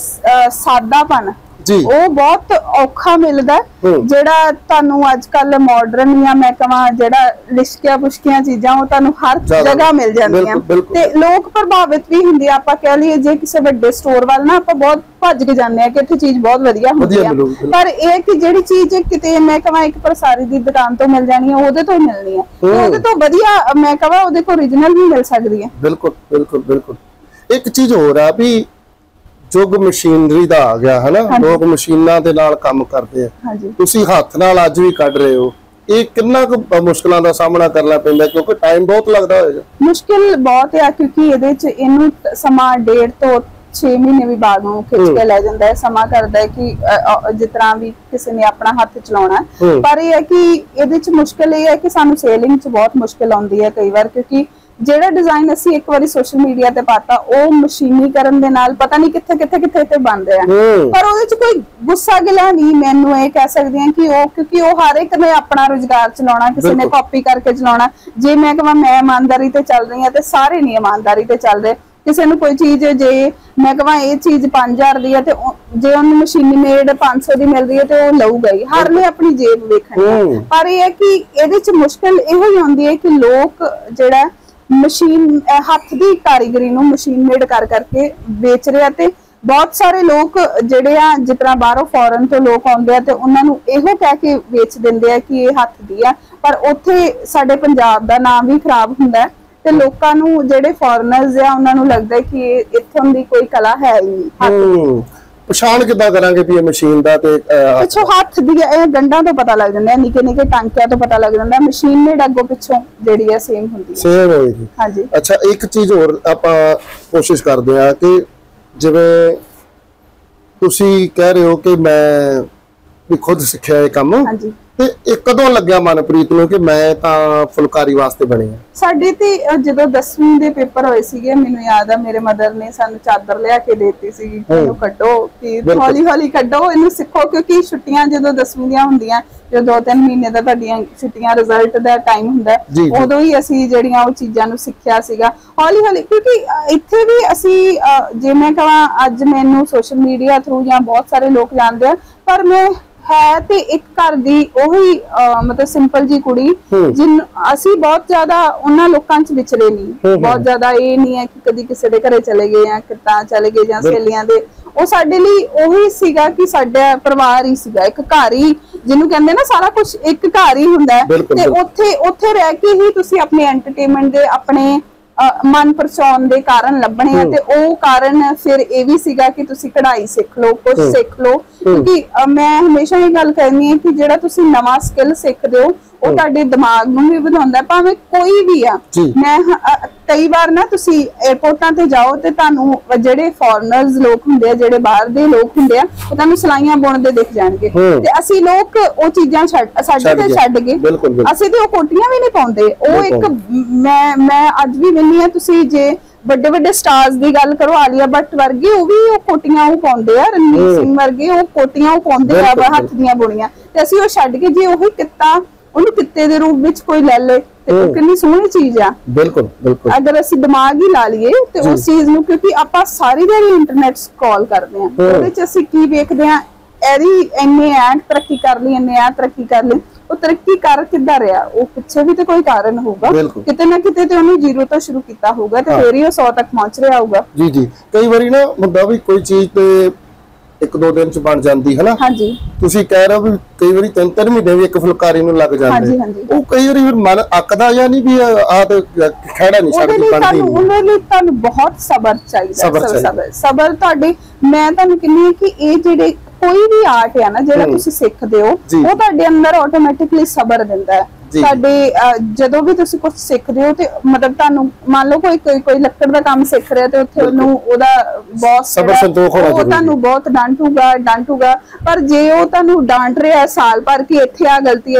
ਸਾਦਾਪਨ ਉਹ ਬਹੁਤ ਔਖਾ ਮਿਲਦਾ, ਜਿਹੜਾ ਤੁਹਾਨੂੰ ਅੱਜ ਕੱਲ ਮਾਡਰਨ ਜਾਂ ਮੈਂ ਕਹਾਂ ਜਿਹੜਾ ਲਿਸ਼ਕਿਆ ਪੁਸ਼ਕੀਆਂ ਚੀਜ਼ਾਂ ਉਹ ਤੁਹਾਨੂੰ ਹਰ ਜਗ੍ਹਾ ਮਿਲ ਜਾਂਦੀਆਂ ਤੇ ਲੋਕ ਪ੍ਰਭਾਵਿਤ ਵੀ ਹੁੰਦੇ ਆ। ਆਪਾਂ ਕਹਿ ਲਈਏ ਜੇ ਕਿਸੇ ਵੱਡੇ ਸਟੋਰ ਵੱਲ ਨਾ ਆਪਾਂ ਬਹੁਤ ਭੱਜ ਕੇ ਜਾਂਦੇ ਆ ਕਿ ਇੱਥੇ ਚੀਜ਼ ਬਹੁਤ ਵਧੀਆ ਹੁੰਦੀ ਆ, ਪਰ ਇਹ ਕਿ ਜਿਹੜੀ ਚੀਜ਼ ਕਿਤੇ ਮੈਂ ਕਹਾਂ ਇੱਕ ਪ੍ਰਸਾਰੀ ਦੀ ਦੁਕਾਨ ਤੋਂ ਮਿਲ ਜਾਣੀ ਹੈ ਉਹਦੇ ਤੋਂ ਹੀ ਮਿਲਣੀ ਹੈ, ਉਹਦੇ ਤੋਂ ਵਧੀਆ ਮੈਂ ਕਹਾਂ ਉਹਦੇ ਕੋਲ ਓਰੀਜਨਲ ਵੀ ਮਿਲ ਸਕਦੀ ਹੈ। ਬਿਲਕੁਲ ਬਿਲਕੁਲ ਬਿਲਕੁਲ। ਇੱਕ ਚੀਜ਼ ਹੋਰ ਆ ਵੀ ਯੁੱਗ ਮਸ਼ੀਨਰੀ ਦਾ ਆ ਗਿਆ ਹੈ ਨਾ, ਲੋਕ ਮਸ਼ੀਨਾਂ ਦੇ ਨਾਲ ਕੰਮ ਕਰਦੇ ਆ, ਤੁਸੀਂ ਹੱਥ ਨਾਲ ਅੱਜ ਵੀ ਕੱਢ ਰਹੇ ਹੋ, ਇਹ ਕਿੰਨਾ ਕੁ ਮੁਸ਼ਕਲਾਂ ਦਾ ਸਾਹਮਣਾ ਕਰਨਾ ਪੈਂਦਾ ਕਿਉਂਕਿ ਟਾਈਮ ਬਹੁਤ ਲੱਗਦਾ ਹੋਏਗਾ? ਮੁਸ਼ਕਿਲ ਬਹੁਤ ਆ ਕਿਉਂਕਿ ਇਹਦੇ ਚ ਇਹਨੂੰ ਸਮਾਂ 1.5 ਤੋਂ 6 ਮਹੀਨੇ ਵੀ ਬਾਅਦ ਨੂੰ ਖਿੱਚ ਕੇ ਲੈ ਜਾਂਦਾ ਹੈ। ਸਮਾਂ ਕਰਦਾ ਹੈ ਕਿ ਜਿਸ ਤਰ੍ਹਾਂ ਵੀ ਕਿਸੇ ਨੇ ਆਪਣਾ ਹੱਥ ਚਲਾਉਣਾ, ਪਰ ਇਹ ਹੈ ਕਿ ਇਹਦੇ ਚ ਮੁਸ਼ਕਿਲ ਇਹ ਹੈ ਕਿ ਸਾਨੂੰ ਸੇਲਿੰਗ ਚ ਬਹੁਤ ਮੁਸ਼ਕਿਲ ਆਉਂਦੀ ਹੈ ਕਈ ਵਾਰ, ਕਿਉਂਕਿ ਜਿਹੜਾ ਡਿਜ਼ਾਈਨ ਅਸੀਂ ਇੱਕ ਵਾਰੀ ਸੋਸ਼ਲ ਮੀਡੀਆ ਤੇ ਪਾਤਾ ਉਹ ਮਸ਼ੀਨੀਕਰਨ ਦੇ ਨਾਲ ਪਤਾ ਨਹੀਂ ਕਿੱਥੇ ਤੇ ਬਣ ਰਿਹਾ, ਪਰ ਉਹਦੇ ਚ ਕੋਈ ਗੁੱਸਾ ਗਿਲਾ ਨਹੀਂ। ਮੈਨੂੰ ਇਹ ਕਹਿ ਸਕਦੀ ਹਾਂ ਕਿ ਕਿਉਂਕਿ ਉਹ ਹਰ ਇੱਕ ਨੇ ਆਪਣਾ ਰੁਜ਼ਗਾਰ ਚਲਾਉਣਾ, ਕਿਸੇ ਨੇ ਕਾਪੀ ਕਰਕੇ ਚਲਾਉਣਾ। ਜੇ ਮੈਂ ਕਹਾਂ ਮੈਂ ਇਮਾਨਦਾਰੀ ਤੇ ਚੱਲ ਰਹੀ ਹਾਂ ਤੇ ਸਾਰੇ ਨਹੀਂ ਇਮਾਨਦਾਰੀ ਤੇ ਚੱਲ ਰਹੇ। ਕਿਸੇ ਨੂੰ ਕੋਈ ਚੀਜ਼ ਜੇ ਮੈਂ ਕਹਾਂ ਇਹ ਚੀਜ਼ 5000 ਦੀ ਹੈ ਤੇ ਜੇ ਉਹਨੂੰ ਮਸ਼ੀਨੀ ਮੇਡ 500 ਦੀ ਮਿਲ ਰਹੀ ਹੈ ਤੇ ਉਹ ਲਊਗਾ ਹੀ, ਹਰ ਨੇ ਆਪਣੀ ਜੇਬ ਵੇਖਣੀ। ਪਰ ਇਹ ਹੈ ਕਿ ਇਹਦੇ ਚ ਮੁਸ਼ਕਿਲ ਇਹੋ ਹੀ ਆਉਂਦੀ ਹੈ ਕਿ ਲੋਕ ਜਿਹੜਾ ਮਸ਼ੀਨ ਹੱਥ ਦੀ ਕਾਰੀਗਰੀ ਨੂੰ ਮਸ਼ੀਨ ਮੇਡ ਕਰਕੇ ਵੇਚ ਰਿਹਾ ਤੇ ਬਹੁਤ ਸਾਰੇ ਲੋਕ ਜਿਹੜੇ ਆ ਜਿਸ ਤਰ੍ਹਾਂ ਬਾਹਰੋਂ ਫੋਰਨ ਤੋਂ ਲੋਕ ਆਉਂਦੇ ਆ ਤੇ ਉਹਨਾਂ ਨੂੰ ਇਹੋ ਕਹਿ ਕੇ ਵੇਚ ਦਿੰਦੇ ਆ ਕਿ ਇਹ ਹੱਥ ਦੀ ਆ, ਪਰ ਉੱਥੇ ਸਾਡੇ ਪੰਜਾਬ ਦਾ ਨਾਮ ਵੀ ਖਰਾਬ ਹੁੰਦਾ ਤੇ ਲੋਕਾਂ ਨੂੰ ਜਿਹੜੇ ਫੋਰਨਰਸ ਆ ਉਹਨਾਂ ਨੂੰ ਲੱਗਦਾ ਕਿ ਇੱਥੋਂ ਦੀ ਕੋਈ ਕਲਾ ਹੈ ਹੀ ਨਹੀਂ। ਪਛਾਣ ਕਿੱਦਾਂ ਕਰਾਂਗੇ ਵੀ ਇਹ ਮਸ਼ੀਨ ਦਾ ਤੇ ਪਿੱਛੋਂ ਹੱਥ ਦੀ ਇਹ ਗੰਢਾਂ ਤੋਂ ਪਤਾ ਲੱਗ ਜਾਂਦਾ, ਨਿੱਕੇ ਨਿੱਕੇ ਟਾਂਕਿਆਂ ਤੋਂ ਪਤਾ ਲੱਗ ਜਾਂਦਾ, ਮਸ਼ੀਨ ਮੇਡ ਅੱਗੋਂ ਪਿੱਛੋਂ ਜਿਹੜੀ ਹੈ ਸੇਮ ਹੁੰਦੀ ਹੈ। ਸੇਮ ਹੋਏਗੀ। ਹਾਂਜੀ। ਅੱਛਾ ਇੱਕ ਚੀਜ਼ ਹੋਰ ਆਪਾਂ ਕੋਸ਼ਿਸ਼ ਕਰਦੇ ਆ ਕਿ ਜਿਵੇਂ ਤੁਸੀਂ ਕਹਿ ਰਹੇ ਹੋ ਕਿ ਮੈਂ ਵੀ ਖੁਦ ਸਿੱਖਿਆ ਇਹ ਕੰਮ, ਹਾਂਜੀ, ਤੇ ਇਹ ਕਦੋਂ ਲੱਗਿਆ ਮਨਪ੍ਰੀਤ ਨੂੰ ਕਿ ਮੈਂ ਤਾਂ ਫੁਲਕਾਰੀ ਵਾਸਤੇ ਬਣੀ ਆ? ਸਾਡੇ ਤੇ ਜਦੋਂ 10ਵੀਂ ਦੇ ਪੇਪਰ ਹੋਏ ਸੀਗੇ ਮੈਨੂੰ ਯਾਦ ਆ ਮੇਰੇ ਮਦਰ ਨੇ ਸਾਨੂੰ ਚਾਦਰ ਲਿਆ ਕੇ ਦੇਤੀ ਸੀ, ਇਹਨੂੰ ਕੱਢੋ ਕਿ ਹੌਲੀ ਹੌਲੀ ਕੱਢੋ, ਇਹਨੂੰ ਸਿੱਖੋ, ਕਿਉਂਕਿ ਛੁੱਟੀਆਂ ਜਦੋਂ 10ਵੀਂ ਦੀਆਂ ਹੁੰਦੀਆਂ ਜੋ 2-3 ਮਹੀਨੇ ਦਾ ਤੁਹਾਡੀਆਂ ਛੁੱਟੀਆਂ ਰਿਜ਼ਲਟ ਦਾ ਟਾਈਮ ਹੁੰਦਾ, ਉਦੋਂ ਹੀ ਅਸੀਂ ਜਿਹੜੀਆਂ ਉਹ ਚੀਜ਼ਾਂ ਨੂੰ ਸਿੱਖਿਆ ਸੀਗਾ ਹੌਲੀ ਹੌਲੀ। ਕਿਉਂਕਿ ਇੱਥੇ ਵੀ ਅਸੀਂ ਜੇ ਮੈਂ ਕਹਾਂ ਅੱਜ ਮੈਨੂੰ ਸੋਸ਼ਲ ਮੀਡੀਆ ਥਰੂ ਜਾਂ ਬਹੁਤ ਸਾਰੇ ਲੋਕ ਜਾਣਦੇ ਆ, ਪਰ ਮੈਂ ਹੈ ਤੇ ਇੱਕ ਘਰ ਦੀ ਉਹੀ ਮਤਲਬ ਸਿੰਪਲ ਜੀ ਕੁੜੀ ਜਿਨ ਅਸੀਂ ਬਹੁਤ ਜ਼ਿਆਦਾ ਉਹਨਾਂ ਲੋਕਾਂ ਚ ਵਿਚਰੇ ਨਹੀਂ, ਬਹੁਤ ਜ਼ਿਆਦਾ ਇਹ ਨਹੀਂ ਹੈ ਕਿ ਕਦੀ ਕਿਸੇ ਦੇ ਘਰੇ ਚਲੇ ਗਏ ਜਾਂ ਕਿੱਦਾਂ ਚਲੇ ਗਏ ਜਾਂ ਸਹੇਲੀਆਂ ਦੇ। ਉਹ ਸਾਡੇ ਲਈ ਉਹੀ ਸੀਗਾ ਕਿ ਸਾਡਾ ਪਰਿਵਾਰ ਹੀ ਸੀਗਾ, ਇੱਕ ਘਰ ਹੀ ਜਿਹਨੂੰ ਕਹਿੰਦੇ ਨਾ ਸਾਰਾ ਕੁਝ ਇੱਕ ਘਰ ਹੀ ਹੁੰਦਾ ਤੇ ਉੱਥੇ ਰਹਿ ਕੇ ਹੀ ਤੁਸੀਂ ਆਪਣੇ ਐਂਟਰਟੇਨਮੈਂਟ ਦੇ ਆਪਣੇ ਮਨ ਪਰਚਾਉਣ ਦੇ ਕਾਰਨ ਲੱਭਣੇ ਆ ਤੇ ਉਹ ਕਾਰਨ ਫਿਰ ਇਹ ਵੀ ਸੀਗਾ ਕਿ ਤੁਸੀਂ ਕਢਾਈ ਸਿੱਖ ਲਓ, ਕੁਝ ਸਿੱਖ ਲਓ, ਕਿਉਂਕਿ ਮੈਂ ਹਮੇਸ਼ਾ ਇਹ ਗੱਲ ਕਹਿੰਦੀ ਹਾਂ ਕਿ ਜਿਹੜਾ ਤੁਸੀਂ ਨਵਾਂ ਸਕਿੱਲ ਸਿੱਖਦੇ ਹੋ ਉਹ ਤੁਹਾਡੇ ਦਿਮਾਗ ਨੂੰ ਵੀ ਵਧਾਉਂਦਾ, ਭਾਵੇਂ ਕੋਈ ਵੀ ਆ। ਮੈਂ ਕਈ ਵਾਰ ਨਾ ਤੁਸੀਂ 에어ਪੋਰਟਾਂ ਤੇ ਜਾਓ ਤੇ ਤੁਹਾਨੂੰ ਜਿਹੜੇ ਫੋਰਨਰਸ ਲੋਕ ਹੁੰਦੇ ਆ, ਜਿਹੜੇ ਬਾਹਰ ਦੇ ਲੋਕ ਹੁੰਦੇ ਆ, ਉਹ ਤੁਹਾਨੂੰ ਸਲਾਈਆਂ ਬੁਣਦੇ ਦਿਖ ਜਾਣਗੇ ਤੇ ਅਸੀਂ ਲੋਕ ਉਹ ਚੀਜ਼ਾਂ ਸਾਡੇ ਤੇ ਛੱਡ ਗਏ, ਅਸੀਂ ਤੇ ਉਹ ਕੋਟੀਆਂ ਵੀ ਨਹੀਂ ਪਾਉਂਦੇ। ਉਹ ਇੱਕ ਮੈਂ ਅੱਜ ਵੀ ਮਿਲਨੀ ਆ, ਤੁਸੀਂ ਜੇ ਵੱਡੇ ਵੱਡੇ ਸਟਾਰਸ ਦੀ ਗੱਲ ਕਰੋ, ਆਲੀਆ ਭੱਟ ਵਰਗੇ ਉਹ ਵੀ ਉਹ ਕੋਟੀਆਂ ਉਹ ਪਾਉਂਦੇ ਆ, ਰਣਵੀਰ ਸਿੰਘ ਵਰਗੇ ਉਹ ਕੋਟੀਆਂ ਉਹ ਪਾਉਂਦੇ ਆ ਹੱਥ ਦੀਆਂ ਬੁਣੀਆਂ, ਤੇ ਅਸੀਂ ਉਹ ਛੱਡ ਕੇ ਜੇ ਉਹੀ ਕਿੱਤਾ ਉਹਨੂੰ ਕਿੱਤੇ ਦੇ ਰੂਪ ਵਿੱਚ ਕੋਈ ਲੈ ਲੇ ਤੇ ਉਹ ਕਿੰਨੀ ਸੋਹਣੀ ਚੀਜ਼ ਆ। ਬਿਲਕੁਲ ਬਿਲਕੁਲ। ਅਗਰ ਅਸੀਂ ਦਿਮਾਗ ਹੀ ਲਾ ਲਈਏ ਤੇ ਉਸ ਚੀਜ਼ ਨੂੰ, ਕਿਉਂਕਿ ਆਪਾਂ ਸਾਰੀ ਦਿਹਾੜੀ ਇੰਟਰਨੈਟ ਸਕਰੋਲ ਕਰਦੇ ਆ, ਉਹਦੇ ਚ ਅਸੀਂ ਕੀ ਵੇਖਦੇ ਆ, ਇਹਦੀ ਇੰਨੇ ਤਰੱਕੀ ਕਰ ਲਈ, ਇੰਨੇ ਤਰੱਕੀ ਕਰ ਲਈ, ਉਹ ਤਰੱਕੀ ਕਰ ਕਿੱਦਾਂ ਰਿਹਾ? ਉਹ ਪਿੱਛੇ ਵੀ ਤੇ ਕੋਈ ਕਾਰਨ ਹੋਊਗਾ, ਕਿਤੇ ਨਾ ਕਿਤੇ ਤੇ ਉਹਨੇ ਜ਼ੀਰੋ ਤੋਂ ਸ਼ੁਰੂ ਕੀਤਾ ਹੋਊਗਾ ਤੇ ਫਿਰ ਹੀ ਉਹ 100 ਤੱਕ ਪਹੁੰਚ ਰਿਹਾ ਹੋਊਗਾ। ਜੀ ਜੀ। ਕਈ ਵਾਰੀ ਨਾ ਹੁੰਦਾ ਵੀ ਕੋਈ ਚੀਜ਼ ਤੇ 1-2 ਦਿਨ ਚ ਬਣ ਜਾਂਦੀ ਹੈ ਨਾ। ਹਾਂਜੀ ਤੁਸੀਂ ਕਹਿ ਰਹੇ ਹੋ ਵੀ ਕਈ ਵਾਰੀ 3-3 ਮਹੀਨੇ ਵੀ ਇੱਕ ਫੁਲਕਾਰੀ ਨੂੰ ਲੱਗ ਜਾਂਦੇ, ਉਹ ਕਈ ਵਾਰੀ ਫਿਰ ਮਨ ਅੱਕਦਾ ਜਾਂ ਨਹੀਂ ਵੀ ਆਹ ਤੇ ਖੜਾ ਨਹੀਂ ਛੱਡਦੀ ਬਣਦੀ। ਉਹਦੇ ਲਈ ਤੁਹਾਨੂੰ ਬਹੁਤ ਸਬਰ ਚਾਹੀਦਾ, ਸਬਰ ਤੁਹਾਡੇ। ਮੈਂ ਤੁਹਾਨੂੰ ਕਹਿੰਦੀ ਕਿ ਇਹ ਜਿਹੜੇ ਕੋਈ ਵੀ ਆਰਟ ਹੈ ਨਾ ਜਿਹੜਾ ਤੁਸੀਂ ਸਿੱਖਦੇ ਹੋ, ਉਹ ਤੁਹਾਡੇ ਅੰਦਰ ਆਟੋਮੈਟਿਕਲੀ ਸਬਰ ਦਿੰਦਾ ਹੈ। ਸਾਡੇ ਜਦੋਂ ਵੀ ਤੁਸੀਂ ਕੁਝ ਸਿੱਖਦੇ ਹੋ ਤੇ ਮਤਲਬ ਤੁਹਾਨੂੰ ਮੰਨ ਲਓ ਕੋਈ ਲੱਕੜ ਦਾ ਕੰਮ ਸਿੱਖ ਰਿਹਾ ਤੇ ਉੱਥੇ ਉਹਨੂੰ ਉਹਦਾ ਬੌਸ ਉਹ ਤੁਹਾਨੂੰ ਬਹੁਤ ਡਾਂਟੂਗਾ, ਪਰ ਜੇ ਉਹ ਤੁਹਾਨੂੰ ਡਾਂਟ ਰਿਹਾ ਸਾਲ ਭਰ ਕਿ ਇੱਥੇ ਆ ਗਲਤੀ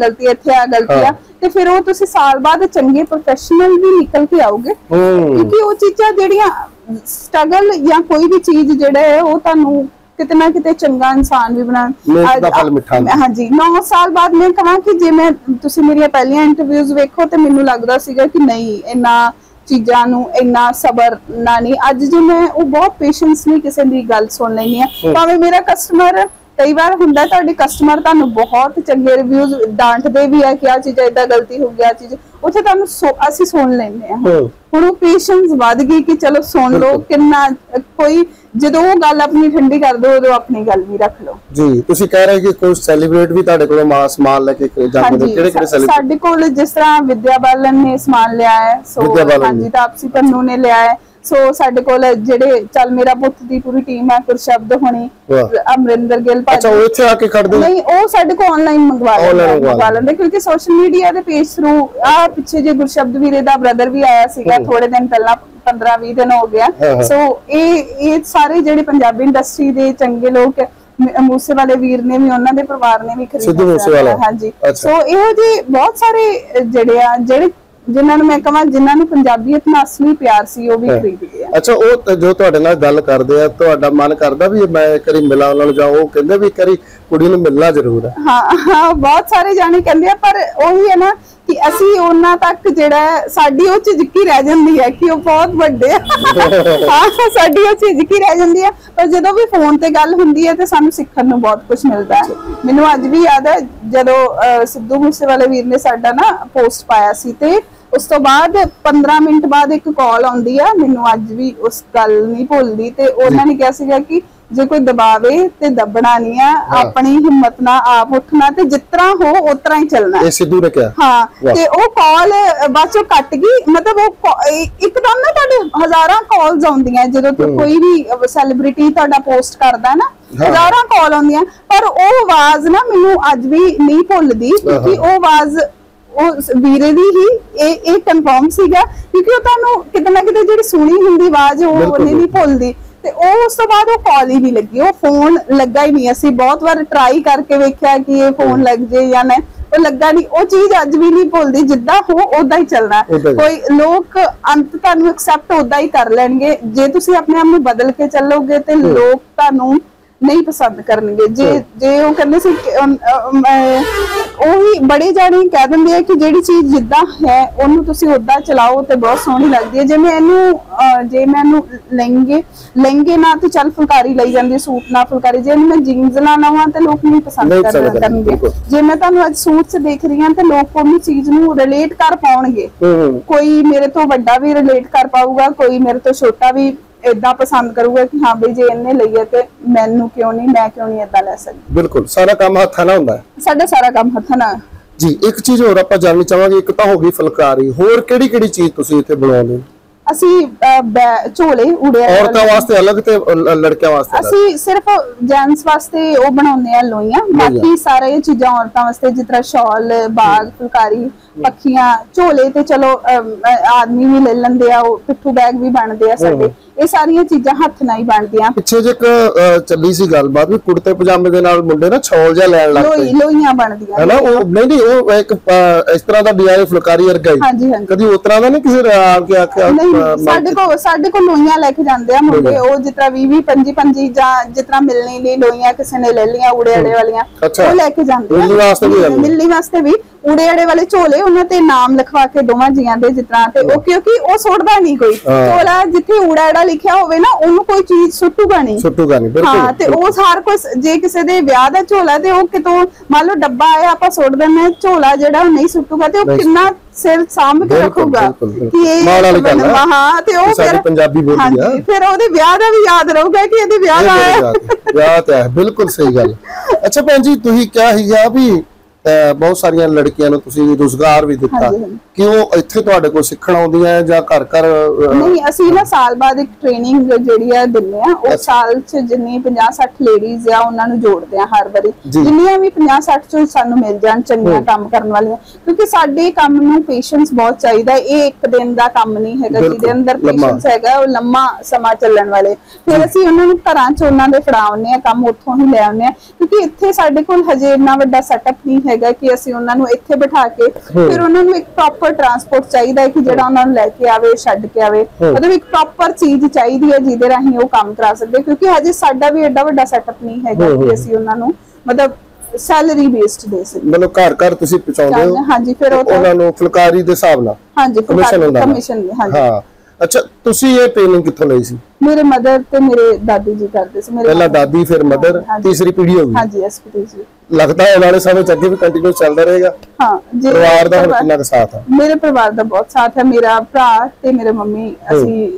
ਆ ਤੇ ਫਿਰ ਉਹ ਤੁਸੀਂ ਸਾਲ ਬਾਅਦ ਚੰਗੇ ਪ੍ਰੋਫੈਸ਼ਨਲ ਵੀ ਨਿਕਲ ਕੇ ਆਓਗੇ, ਕਿਉਂਕਿ ਉਹ ਚੀਜ਼ਾਂ ਜਿਹੜੀਆਂ ਸਟਰਗਲ ਜਾਂ ਕੋਈ ਵੀ ਚੀਜ਼ ਜਿਹੜਾ ਹੈ ਉਹ ਤੁਹਾਨੂੰ ਕਿਤੇ ਨਾ ਕਿਤੇ ਚੰਗਾ ਇਨਸਾਨ ਵੀ ਬਣਾ। ਹਾਂਜੀ 9 ਸਾਲ ਬਾਅਦ ਮੈਂ ਕਹਾਂ ਕਿ ਜੇ ਮੈਂ ਤੁਸੀਂ ਮੇਰੀਆਂ ਪਹਿਲੀਆਂ ਇੰਟਰਵਿਊਜ਼ ਵੇਖੋ ਤੇ ਮੈਨੂੰ ਲੱਗਦਾ ਸੀਗਾ ਕਿ ਨਹੀਂ ਇਹਨਾਂ ਚੀਜ਼ਾਂ ਨੂੰ ਇੰਨਾ ਸਬਰ ਨਾ ਨਹੀਂ। ਅੱਜ ਜੇ ਮੈਂ ਉਹ ਬਹੁਤ ਪੇਸ਼ੈਂਸ ਨਹੀਂ ਕਿਸੇ ਦੀ ਗੱਲ ਸੁਣ ਲੈਣੀ ਆ। ਭਾਵੇਂ ਮੇਰਾ ਕਸਟਮਰ ਕਈ ਵਾਰ ਹੁੰਦਾ ਤੁਹਾਡੇ ਕਸਟਮਰ ਤੁਹਾਨੂੰ ਬਹੁਤ ਚੰਗੇ ਰਿਵਿਊਜ਼ ਡਾਂਟਦੇ ਵੀ ਆ ਕਿ ਆ ਚੀਜ਼ ਏਦਾਂ ਗਲਤੀ ਹੋ ਗਿਆ ਚੀਜ਼, ਉੱਥੇ ਤੁਹਾਨੂੰ ਅਸੀਂ ਸੁਣ ਲੈਂਦੇ ਆ। ਹੁਣ ਉਹ ਪੇਸ਼ੈਂਸ ਵੱਧ ਗਈ ਕਿ ਚਲੋ ਸੁਣ ਲਓ ਕਿੰਨਾ ਕੋਈ ਜਦੋਂ ਉਹ ਗੱਲ ਆਪਣੀ ਠੰਡੀ ਕਰ ਦੋ ਉਦੋਂ ਆਪਣੀ ਗੱਲ ਵੀ ਰੱਖ ਲਓ। ਜੀ ਤੁਸੀਂ ਕਹਿ ਰਹੇ ਕਿ ਕੋਈ ਸੈਲੀਬ੍ਰੇਟ ਵੀ ਤੁਹਾਡੇ ਕੋਲੋਂ ਸਮਾਨ ਲੈ ਕੇ ਜਾਂਦੇ ਨੇ, ਕਿਹੜੇ ਸੈਲੀਬ੍ਰੇਟ? ਸਾਡੇ ਕੋਲ ਜਿਸ ਤਰ੍ਹਾਂ ਵਿਦਿਆ ਬਾਲਨ ਨੇ ਸਮਾਨ ਲਿਆ ਹੈ, ਸੋ ਹਾਂਜੀ ਤਾਪਸੀ ਪੰਨੂ ਨੇ ਲਿਆ ਹੈ, ਸੋ ਸਾਡੇ ਕੋਲ ਜਿਹੜੇ ਚੱਲ ਮੇਰਾ ਪੁੱਤ ਦੀ ਪੂਰੀ ਟੀਮ ਹੈ, ਗੁਰਸ਼ਬਦ ਹੋਣੀ, ਅਮਰਿੰਦਰ ਗਿੱਲ ਭਾਜੀ। ਅੱਛਾ ਉਹ ਇੱਥੇ ਆ ਕੇ ਖੜਦੇ ਨਹੀਂ, ਉਹ ਸਾਡੇ ਕੋਲ ਆਨਲਾਈਨ ਮੰਗਵਾ ਲੈਂਦੇ ਕਿਉਂਕਿ ਸੋਸ਼ਲ ਮੀਡੀਆ ਦੇ ਪੇਜ ਥਰੂ ਆ ਪਿੱਛੇ ਜੇ ਗੁਰਸ਼ਬਦ ਵੀਰੇ ਦਾ ਬ੍ਰਦਰ ਵੀ ਆਇਆ ਸੀਗਾ ਥੋੜੇ ਦਿਨ ਪਹਿਲਾਂ, 15-20 ਦਿਨ ਹੋ ਗਿਆ। ਸੋ ਇਹ ਸਾਰੇ ਜਿਹੜੇ ਪੰਜਾਬੀ ਇੰਡਸਟਰੀ ਦੇ ਚੰਗੇ ਲੋਕ ਮੂਸੇ ਵਾਲੇ ਵੀਰ ਨੇ ਵੀ ਉਹਨਾਂ ਦੇ ਪਰਿਵਾਰ ਨੇ ਵੀ ਖਰੀਦਿਆ। ਹਾਂਜੀ ਸੋ ਇਹੋ ਜਿਹੇ ਬਹੁਤ ਸਾਰੇ ਜਿਹੜੇ ਆ ਜਿਨ੍ਹਾਂ ਨੂੰ ਮੈਂ ਕਹਾਂ ਜਿਨ੍ਹਾਂ ਨੂੰ ਪੰਜਾਬੀਅਤ ਨਾਲ ਅਸਲੀ ਪਿਆਰ ਸੀ ਉਹ ਵੀ ਖਰੀਦਦੇ ਆ। ਅੱਛਾ ਉਹ ਜੋ ਤੁਹਾਡੇ ਨਾਲ ਗੱਲ ਕਰਦੇ ਆ ਤੁਹਾਡਾ ਮਨ ਕਰਦਾ ਵੀ ਮੈਂ ਇੱਕ ਵਾਰੀ ਮਿਲਾਂ ਉਹਨਾਂ ਨੂੰ, ਜਾਂ ਉਹ ਕਹਿੰਦੇ ਵੀ ਇੱਕ ਵਾਰੀ ਕੁੜੀ ਨੂੰ ਮਿਲਣਾ ਜ਼ਰੂਰ ਹੈ? ਹਾਂ ਬਹੁਤ ਸਾਰੇ ਜਾਣੇ ਕਹਿੰਦੇ ਆ, ਪਰ ਉਹੀ ਹੈ ਨਾ ਕਿ ਅਸੀਂ ਉਹਨਾਂ ਤੱਕ ਜਿਹੜਾ ਸਾਡੀ ਉਹ ਝਿਜਕੀ ਰਹਿ ਜਾਂਦੀ ਹੈ ਕਿ ਉਹ ਬਹੁਤ ਵੱਡੇ ਆ। ਹਾਂ ਸਾਡੀ ਉਹ ਝਿਜਕੀ ਰਹਿ ਜਾਂਦੀ ਹੈ, ਪਰ ਜਦੋਂ ਵੀ ਫੋਨ ਤੇ ਗੱਲ ਹੁੰਦੀ ਹੈ ਤੇ ਸਾਨੂੰ ਸਿੱਖਣ ਨੂੰ ਬਹੁਤ ਕੁਝ ਮਿਲਦਾ ਹੈ। ਮੈਨੂੰ ਅੱਜ ਵੀ ਯਾਦ ਹੈ ਜਦੋਂ ਸਿੱਧੂ ਮੂਸੇਵਾਲੇ ਵੀਰ ਨੇ ਸਾਡਾ ਨਾ ਪੋਸਟ ਪਾਇਆ ਸੀ ਤੇ ਉਸ ਤੋਂ ਬਾਅਦ 15 ਮਿੰਟ ਬਾਅਦ ਇੱਕ ਕਾਲ ਆਉਂਦੀ ਆ, ਮੈਨੂੰ ਅੱਜ ਵੀ ਉਸ ਗੱਲ ਨਹੀਂ ਭੁੱਲਦੀ, ਤੇ ਉਹਨਾਂ ਨੇ ਕਿਹਾ ਸੀਗਾ ਕਿ ਜੇ ਕੋਈ ਦਬਾਵੇ ਤੇ ਦੱਬਣਾ ਨਹੀਂ ਆ, ਆਪਣੀ ਹਿੰਮਤ ਨਾਲ ਆਪ ਉੱਠਣਾ ਤੇ ਜਿਸ ਤਰ੍ਹਾਂ ਹੋ ਉਸ ਤਰ੍ਹਾਂ ਹੀ ਚੱਲਣਾ। ਇਹ ਸਿੱਧੂ ਨੇ ਕਿਹਾ। ਹਾਂ ਤੇ ਉਹ ਕਾਲ ਬਾਅਦ ਚੋਂ ਕੱਟ ਗਈ, ਮਤਲਬ ਉਹ ਇੱਕਦਮ ਨਾ ਤੁਹਾਡੇ ਹਜ਼ਾਰਾਂ ਕਾਲਸ ਆਉਂਦੀਆਂ ਜਦੋਂ ਕੋਈ ਵੀ ਸੈਲੀਬ੍ਰਿਟੀ ਤੁਹਾਡਾ ਪੋਸਟ ਕਰਦਾ ਨਾ, ਹਜ਼ਾਰਾਂ ਕਾਲ ਆਉਂਦੀਆਂ, ਪਰ ਉਹ ਆਵਾਜ਼ ਨਾ ਮੈਨੂੰ ਅੱਜ ਵੀ ਨਹੀਂ ਭੁੱਲਦੀ ਕਿਉਂਕਿ ਉਹ ਆਵਾਜ਼ ਉਹ ਵੀਰੇ ਦੀ ਹੀ ਇਹ ਕਨਫਰਮ ਸੀਗਾ ਕਿਉਂਕਿ ਉਹ ਤੁਹਾਨੂੰ ਕਿਤੇ ਨਾ ਕਿਤੇ ਜਿਹੜੀ ਸੁਣੀ ਹੁੰਦੀ ਆਵਾਜ਼ ਉਹ ਨਹੀਂ ਭੁੱਲਦੀ। ਤੇ ਉਹ ਉਸ ਤੋਂ ਬਾਅਦ ਉਹ ਕਾਲ ਹੀ ਨਹੀਂ ਲੱਗੀ, ਉਹ ਫੋਨ ਲੱਗਾ ਹੀ ਨਹੀਂ। ਅਸੀਂ ਬਹੁਤ ਵਾਰ ਟਰਾਈ ਕਰਕੇ ਵੇਖਿਆ ਕਿ ਇਹ ਫੋਨ ਲੱਗ ਜੇ ਜਾਂ ਨਹੀਂ, ਉਹ ਲੱਗਾ ਨਹੀਂ। ਉਹ ਚੀਜ਼ ਅੱਜ ਵੀ ਨਹੀਂ ਭੁੱਲਦੀ, ਜਿੱਦਾਂ ਹੋ ਉਦਾਂ ਹੀ ਚੱਲਣਾ। ਕੋਈ ਲੋਕ ਅੰਤ ਤੁਹਾਨੂੰ ਐਕਸੈਪਟ ਉਦਾਂ ਹੀ ਕਰ ਲੈਣਗੇ, ਜੇ ਤੁਸੀਂ ਆਪਣੇ ਆਪ ਨੂੰ ਬਦਲ ਕੇ ਚੱਲੋਗੇ ਤੇ ਲੋਕ ਤੁਹਾਨੂੰ ਨਹੀਂ ਪਸੰਦ ਕਰਨਗੇ। ਜੇ ਉਹ ਕਹਿੰਦੇ ਸੀ ਉਹੀ ਬੜੇ ਜਾਣੇ ਕਹਿ ਦਿੰਦੇ ਆ ਕਿ ਜਿਹੜੀ ਚੀਜ਼ ਜਿੱਦਾਂ ਹੈ ਉਹਨੂੰ ਤੁਸੀਂ ਉਦਾਂ ਚਲਾਓ ਤੇ ਬਹੁਤ ਸੋਹਣੀ ਲੱਗਦੀ ਹੈ। ਜੇ ਮੈਂ ਇਹਨੂੰ ਲਹਿੰਗੇ ਨਾ ਤੇ ਚੱਲ ਫੁਲਕਾਰੀ ਲਈ ਜਾਂਦੀ, ਸੂਟ ਨਾ ਫੁਲਕਾਰੀ, ਜੇ ਮੈਂ ਜੀਨਸ ਨਾ ਲਵਾਂ ਤੇ ਲੋਕ ਨਹੀਂ ਪਸੰਦ ਕਰਨਗੇ। ਜੇ ਮੈਂ ਤੁਹਾਨੂੰ ਅੱਜ ਸੂਟ 'ਚ ਦੇਖ ਰਹੀ ਹਾਂ ਤੇ ਲੋਕ ਉਹਨੂੰ ਚੀਜ਼ ਨੂੰ ਰਿਲੇਟ ਕਰ ਪਾਉਣਗੇ। ਕੋਈ ਮੇਰੇ ਤੋਂ ਵੱਡਾ ਵੀ ਰਿਲੇਟ ਕਰ ਪਾਊਗਾ, ਕੋਈ ਮੇਰੇ ਤੋਂ ਛੋਟਾ ਵੀ ਏਦਾਂ ਪਸੰਦ ਕਰੂਗਾ ਕਿ ਹਾਂ ਬਈ ਜੇ ਇਹਨੇ ਲਈ ਹੈ ਤੇ ਮੈਨੂੰ ਕਿਉਂ ਨਹੀਂ, ਮੈਂ ਕਿਉਂ ਨਹੀਂ ਏਦਾਂ ਲੈ ਸਕਦੀ। ਬਿਲਕੁਲ ਸਾਰਾ ਕੰਮ ਹੱਥਾਂ ਨਾਲ ਹੁੰਦਾ ਹੈ, ਸਾਡਾ ਸਾਰਾ ਕੰਮ ਹੱਥਾਂ ਨਾਲ ਜੀ। ਇੱਕ ਚੀਜ਼ ਹੋਰ ਆਪਾਂ ਜਾਣਨੀ ਚਾਹਾਂਗੇ, ਇੱਕ ਤਾਂ ਹੋ ਗਈ ਫੁਲਕਾਰੀ, ਹੋਰ ਕਿਹੜੀ ਚੀਜ਼ ਤੁਸੀਂ ਇੱਥੇ ਬਣਾਉਂਦੇ ਹੋ? ਅਸੀਂ ਝੋਲੇ ਉੜਿਆ ਔਰਤਾਂ ਵਾਸਤੇ ਅਲੱਗ ਤੇ ਲੜਕਿਆਂ ਵਾਸਤੇ ਅਲੱਗ? ਅਸੀਂ ਸਿਰਫ ਜੈਂਟਸ ਵਾਸਤੇ ਉਹ ਬਣਾਉਂਦੇ ਆ ਲੋਈਆਂ, ਬਾਕੀ ਸਾਰੇ ਇਹ ਚੀਜ਼ਾਂ ਔਰਤਾਂ ਵਾਸਤੇ, ਜਿਸ ਤਰ੍ਹਾਂ ਸ਼ਾਲ, ਬਾਗ, ਫੁਲਕਾਰੀ, ਪੱਖੀਆਂ, ਝੋਲੇ ਤੇ ਚਲੋ ਆਦਮੀ ਵੀ ਲੈ ਲੈਂਦੇ ਆ, ਉਹ ਪਿੱਠੂ ਬੈਗ ਵੀ ਬਣਦੇ ਆ ਸਾਡੇ। ਇਹ ਸਾਰੀਆਂ ਚੀਜ਼ਾਂ ਹੱਥ ਨਾਲ ਹੀ ਬਣਦੀਆਂ। ਪਿੱਛੇ ਜੇ ਚੱਲੀ ਸੀ ਗੱਲਬਾਤ ਵੀ ਕੁੜਤੇ ਪਜਾਮੇ ਦੇ ਨਾਲ ਮੁੰਡੇ ਨਾ ਛੋਲ ਜਿਹਾ ਲੈਣ ਲੱਗ ਪਏ, ਲੋਈਆਂ ਬਣਦੀਆਂ ਹੈ ਨਾ? ਉਹ ਨਹੀਂ ਉਹ ਇੱਕ ਇਸ ਤਰ੍ਹਾਂ ਦਾ ਡਿਜ਼ਾਈਨ ਫੁਲਕਾਰੀ ਵਰਗਾ ਹੀ। ਹਾਂਜੀ ਹਾਂਜੀ। ਕਦੀ ਉਸ ਤਰ੍ਹਾਂ ਦਾ ਨਹੀਂ ਕਿਸੇ ਆ ਕੇ ਆਖਿਆ? ਸਾਡੇ ਕੋਲ ਲੋਈਆਂ ਲੈ ਕੇ ਜਾਂਦੇ ਆ ਮੁੰਡੇ, ਉਹ ਜਿਸ ਤਰ੍ਹਾਂ 20 25 ਜਾਂ ਜਿਸ ਤਰ੍ਹਾਂ ਮਿਲਣੀ ਲਈ ਲੋਈਆਂ ਕਿਸੇ ਨੇ ਲੈ ਲਈਆਂ ਉੜੇ ਵਾਲੀਆਂ, ਉਹ ਲੈ ਕੇ ਜਾਂਦੇ ਆ ਮਿਲਣੀ ਵਾਸਤੇ ਵੀ। ਊੜੇ ਵਾਲੇ ਝੋਲੇ ਉਹਨਾਂ ਤੇ ਨਾਮ ਲਿਖਵਾ ਕੇ ਦੋਵਾਂ ਜੀਆਂ ਦੇ ਜਿਸ ਤਰ੍ਹਾਂ ਤੇ ਉਹ ਕਿਉਂਕਿ ਉਹ ਸੁੱਟਦਾ ਨਹੀਂ ਕੋਈ ਝੋਲਾ ਜਿੱਥੇ ਊੜਾ ਲਿਖਿਆ ਹੋਵੇ ਨਾ ਉਹਨੂੰ ਕੋਈ ਚੀਜ਼ ਸੁੱਟੂਗਾ ਨਹੀਂ ਬਿਲਕੁਲ ਹਾਂ ਤੇ ਉਹ ਹਰ ਕੋਈ ਜੇ ਕਿਸੇ ਦੇ ਵਿਆਹ ਦਾ ਝੋਲਾ ਤੇ ਉਹ ਕਿਤੋਂ ਮੰਨ ਲਓ ਡੱਬਾ ਆਇਆ ਆਪਾਂ ਸੁੱਟ ਦਿੰਦੇ ਝੋਲਾ ਜਿਹੜਾ ਉਹ ਨਹੀਂ ਸੁੱਟੂਗਾ ਤੇ ਉਹ ਕਿੰਨਾ ਸਿਰ ਸਾਂਭ ਕੇ ਰੱਖੂਗਾ ਕਿ ਇਹ ਹਾਂ ਤੇ ਉਹ ਫਿਰ ਪੰਜਾਬੀ ਬੋਲੀ ਆ ਫਿਰ ਉਹਦੇ ਵਿਆਹ ਦਾ ਵੀ ਯਾਦ ਰਹੂਗਾ ਕਿ ਇਹਦੇ ਵਿਆਹ ਦਾ ਵਿਆਹ ਤੇ ਹੈ ਬਿਲਕੁਲ ਸਹੀ ਗੱਲ ਅੱਛਾ ਭੈਣ ਜੀ ਤੁਸੀਂ ਕਿਹਾ ਸੀਗਾ ਵੀ ਬਹੁਤ ਸਾਰੀਆਂ ਲੜਕੀਆਂ ਨੂੰ ਤੁਸੀਂ ਰੋਜ਼ਗਾਰ ਵੀ ਦਿੱਤਾ ਕਿ ਉਹ ਇੱਥੇ ਤੁਹਾਡੇ ਕੋਲ ਸਿੱਖਣ ਆਉਂਦੀਆਂ ਜਾਂ ਘਰ ਘਰ ਨਹੀਂ ਅਸੀਂ ਨਾ ਸਾਲ ਬਾਅਦ ਇੱਕ ਟ੍ਰੇਨਿੰਗ ਜਿਹੜੀ ਆ ਦਿੰਦੇ ਆ ਉਹ ਸਾਲ ਚ ਜਿੰਨੀ 50-60 ਲੇਡੀਜ਼ ਆ ਉਹਨਾਂ ਨੂੰ ਜੋੜਦੇ ਆ ਹਰ ਵਾਰੀ ਜਿੰਨੀਆਂ ਵੀ 50-60 ਚ ਸਾਨੂੰ ਮਿਲ ਜਾਣ ਚੰਗੀਆਂ ਕੰਮ ਕਰਨ ਵਾਲੀਆਂ ਕਿਉਂਕਿ ਸਾਡੇ ਕੰਮ ਨੂੰ ਪੇਸ਼ੈਂਸ ਬਹੁਤ ਚਾਹੀਦਾ ਇਹ ਇੱਕ ਦਿਨ ਦਾ ਕੰਮ ਨਹੀਂ ਹੈਗਾ ਜਿਹਦੇ ਅੰਦਰ ਪੇਸ਼ੈਂਸ ਹੈਗਾ ਉਹ ਲੰਮਾ ਸਮਾਂ ਚੱਲਣ ਵਾਲੇ ਫਿਰ ਅਸੀਂ ਉਹਨਾਂ ਨੂੰ ਘਰਾਂ ਚ ਉਹਨਾਂ ਦੇ ਫੜਾਉਂਦੇ ਆ ਕੰਮ ਉੱਥੋਂ ਹੀ ਲੈ ਆਉਂਦੇ ਆ ਕਿਉਂਕਿ ਇੱਥੇ ਸਾਡੇ ਕੋਲ ਹਜੇ ਇੰਨਾ ਵੱਡਾ ਸੈਟਅਪ ਨਹੀਂ ਹੈਗਾ ਕਿ ਅਸੀਂ ਉਹਨਾਂ ਨੂੰ ਇੱਥੇ ਬਿਠਾ ਕੇ ਫਿਰ ਉਹਨਾਂ ਨੂੰ ਇੱਕ ਪ੍ਰੋਪਰ ਟਰਾਂਸਪੋਰਟ ਚਾਹੀਦਾ ਹੈ ਕਿ ਜਿਹੜਾ ਉਹਨਾਂ ਨੂੰ ਲੈ ਕੇ ਆਵੇ ਛੱਡ ਕੇ ਆਵੇ ਮਤਲਬ ਇੱਕ ਪ੍ਰੋਪਰ ਚੀਜ਼ ਚਾਹੀਦੀ ਹੈ ਜਿਹਦੇ ਰਾਹੀਂ ਉਹ ਕੰਮ ਕਰਾ ਸਕਦੇ ਕਿਉਂਕਿ ਹਜੇ ਸਾਡਾ ਵੀ ਐਡਾ ਵੱਡਾ ਸੈਟਅਪ ਨਹੀਂ ਹੈਗਾ ਕਿ ਅਸੀਂ ਉਹਨਾਂ ਨੂੰ ਮਤਲਬ ਸੈਲਰੀ ਬੇਸਡ ਦੇ ਸਕਦੇ ਮਤਲਬ ਘਰ ਘਰ ਤੁਸੀਂ ਪਹੁੰਚਾਉਂਦੇ ਹੋ ਹਾਂਜੀ ਫਿਰ ਉਹਨਾਂ ਨੂੰ ਫੁਲਕਾਰੀ ਦੇ ਹਿਸਾਬ ਨਾਲ ਹਾਂਜੀ ਕਮਿਸ਼ਨ ਹਾਂਜੀ ਹਾਂ ਅੱਛਾ ਤੁਸੀਂ ਇਹ ਟ੍ਰੇਨਿੰਗ ਕਿੱਥੋਂ ਲਈ ਸੀ ਮੇਰੇ ਮਦਰ ਤੇ ਮੇਰੇ ਦਾਦੀ ਜੀ ਕਰਦੇ ਸੀ ਪਹਿਲਾਂ ਦਾਦੀ ਫਿਰ ਮਦਰ ਤੀਸਰੀ ਪੀੜ੍ਹੀ ਹੋ ਗਈ ਹਾਂਜੀ ਐਸਪੀਟੀ ਲੱਗਦਾ ਹੈ ਵਾਲੇ ਸਮੇਂ ਚ ਅੱਗੇ ਵੀ ਕੰਟੀਨਿਊ ਚੱਲਦਾ ਰਹੇਗਾ ਹਾਂ ਜੀ ਪਰਿਵਾਰ ਦਾ ਹੁਣ ਕਿੰਨਾ ਕੁ ਸਾਥ ਹੈ ਮੇਰੇ ਪਰਿਵਾਰ ਦਾ ਬਹੁਤ ਸਾਥ ਹੈ ਮੇਰਾ ਭਰਾ ਤੇ ਮੇਰੇ ਮੰਮੀ ਅਸੀਂ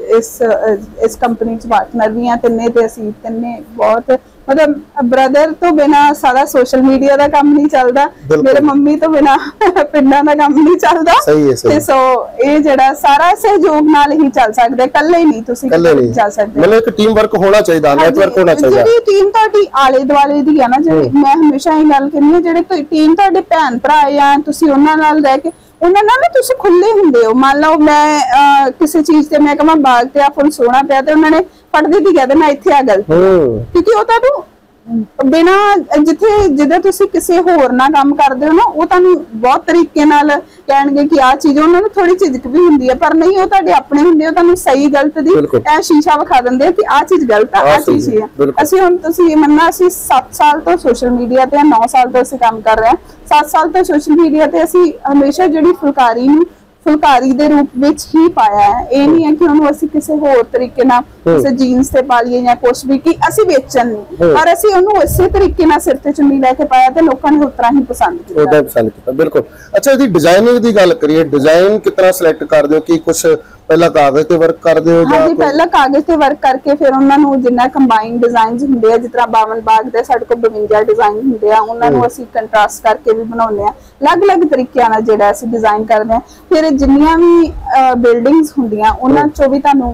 ਇਸ ਕੰਪਨੀ ਚ ਪਾਰਟਨਰ ਵੀ ਆ ਤਿੰਨੇ ਤੇ ਅਸੀਂ ਤਿੰਨੇ ਬਹੁਤ ਮਤਲਬ ਬ੍ਰਦਰ ਤੋਂ ਬਿਨਾ ਸਾਰਾ ਸੋਸ਼ਲ ਮੀਡੀਆ ਦਾ ਕੰਮ ਨਹੀਂ ਚੱਲਦਾ ਮੇਰੇ ਮੰਮੀ ਤੋਂ ਬਿਨਾ ਪਿੰਡਾਂ ਦਾ ਕੰਮ ਨਹੀਂ ਚੱਲਦਾ ਤੇ ਸੋ ਇਹ ਜਿਹੜਾ ਸਾਰਾ ਸਹਿਯੋਗ ਨਾਲ ਹੀ ਚੱਲ ਸਕਦਾ ਇਕੱਲੇ ਹੀ ਨਹੀਂ ਤੁਸੀਂ ਚੱਲ ਸਕਦੇ ਮਤਲਬ ਇੱਕ ਟੀਮ ਵਰਕ ਹੋਣਾ ਚਾਹੀਦਾ ਨੈਟਵਰਕ ਹੋਣਾ ਚਾਹੀਦਾ ਜਿਹੜੀ ਟੀਮ ਤੁਹਾਡੀ ਆਲੇ ਦੁਆਲੇ ਦੀ ਆ ਨਾ ਜਿਹੜੀ ਮੈਂ ਹਮੇਸ਼ਾ ਇਹ ਗੱਲ ਕਹਿੰਦੀ ਹਾਂ ਜਿਹੜੇ ਟੀਮ ਤੁਹਾਡੇ ਭੈਣ ਭਰਾ ਆ ਤੁਸੀਂ ਉਹਨਾਂ ਨਾਲ ਰਹਿ ਕੇ ਉਹਨਾਂ ਨਾਲ ਤੁਸੀਂ ਖੁੱਲੇ ਹੁੰਦੇ ਹੋ ਮੰਨ ਲਓ ਮੈਂ ਕਿਸੇ ਚੀਜ਼ ਤੇ ਮੈਂ ਕਹਾਂ ਬਾਗ ਤੇ ਆ ਫੁੱਲ ਸੋਹਣਾ ਪਿਆ ਤੇ ਉਹਨਾਂ ਨੇ ਫੜਦੇ ਦੀ ਕਹਿ ਦੇਣਾ ਇੱਥੇ ਆ ਗਲਤ ਕਿਉਂਕਿ ਉਹ ਤੁਹਾਨੂੰ ਬਿਨਾ ਜਿੱਦਾਂ ਤੁਸੀਂ ਕਿਸੇ ਹੋਰ ਨਾਲ ਕੰਮ ਕਰਦੇ ਹੋ ਨਾ ਉਹ ਤੁਹਾਨੂੰ ਬਹੁਤ ਤਰੀਕੇ ਨਾਲ ਕਹਿਣਗੇ ਕਿ ਆਹ ਚੀਜ਼ ਉਹਨਾਂ ਨੂੰ ਥੋੜੀ ਝਿਜਕ ਵੀ ਹੁੰਦੀ ਹੈ ਪਰ ਨਹੀਂ ਉਹ ਤੁਹਾਡੇ ਆਪਣੇ ਹੁੰਦੇ ਉਹ ਤੁਹਾਨੂੰ ਸਹੀ ਗਲਤ ਦੀ ਇਹ ਸ਼ੀਸ਼ਾ ਵਿਖਾ ਦਿੰਦੇ ਕਿ ਆਹ ਚੀਜ਼ ਗਲਤ ਆ ਆਹ ਚੀਜ਼ ਹੈ ਅਸੀਂ ਹੁਣ ਤੁਸੀਂ ਮੰਨਣਾ ਅਸੀਂ 7 ਸਾਲ ਤੋਂ ਸੋਸ਼ਲ ਮੀਡੀਆ ਤੇ 9 ਸਾਲ ਤੋਂ ਅਸੀਂ ਕੰਮ ਕਰ ਰਹੇ ਹਾਂ 7 ਸਾਲ ਤੋਂ ਸੋਸ਼ਲ ਮੀਡੀਆ ਤੇ ਅਸੀਂ ਹਮੇਸ਼ਾ ਜਿਹੜੀ ਫੁਲਕਾਰੀ ਨੂੰ ਫੁਲਕਾਰੀ ਦੇ ਰੂਪ ਵਿੱਚ ਹੀ ਪਾਇਆ ਹੈ ਇਹ ਨਹੀਂ ਹੈ ਕਿ ਉਹਨੂੰ ਅਸੀਂ ਕਿਸੇ ਹੋਰ ਤਰੀਕੇ ਨਾਲ ਕਿਸੇ ਜੀਨਸ ਤੇ ਪਾ ਲਈਏ ਜਾਂ ਕੁਝ ਵੀ ਕਿ ਅਸੀਂ ਵੇਚਣ ਨਹੀਂ ਪਰ ਅਸੀਂ ਉਹਨੂੰ ਇਸੇ ਤਰੀਕੇ ਨਾਲ ਸਿਰ ਤੇ ਚੁੰਨੀ ਲੈ ਕੇ ਪਾਇਆ ਤੇ ਲੋਕਾਂ ਨੇ ਉਸ ਤਰ੍ਹਾਂ ਹੀ ਪਸੰਦ ਕੀਤਾ ਬਿਲਕੁਲ ਅੱਛਾ ਇਹਦੀ ਡਿਜ਼ਾਈਨਿੰਗ ਦੀ ਗੱਲ ਕਰੀਏ ਡਿਜ਼ਾਈਨ ਕਿਤਨਾ ਸਿਲੈਕਟ ਕਰਦੇ ਹੋ ਕਿ ਕੁਝ ਪਹਿਲਾਂ ਕਾਗਜ਼ ਤੇ ਵਰਕ ਕਰਦੇ ਹੋ ਜਾਂ ਪਹਿਲਾਂ ਕਾਗਜ਼ ਤੇ ਵਰਕ ਕਰਕੇ ਫਿਰ ਉਹਨਾਂ ਨੂੰ ਜਿੰਨਾ ਕੰਬਾਈਨ ਡਿਜ਼ਾਈਨਸ ਹੁੰਦੇ ਆ ਜਿਸ ਤਰ੍ਹਾਂ ਬਾਵਨ ਬਾਗ ਦੇ ਸਾਡੇ ਕੋਲ 52 ਡਿਜ਼ਾਈਨ ਹੁੰਦੇ ਆ ਉਹਨਾਂ ਨੂੰ ਅਸੀਂ ਕੰਟਰਾਸਟ ਕਰਕੇ ਵੀ ਬਣਾਉਂਦੇ ਆ ਅਲੱਗ-ਅਲੱਗ ਤਰੀਕਿਆਂ ਨਾਲ ਜਿਹੜਾ ਅਸੀਂ ਡਿਜ਼ਾਈਨ ਕਰਦੇ ਆ ਫਿਰ ਜਿੰਨੀਆਂ ਵੀ ਬਿਲਡਿੰਗਸ ਹੁੰਦੀਆਂ ਉਹਨਾਂ ਚੋਂ ਵੀ ਤੁਹਾਨੂੰ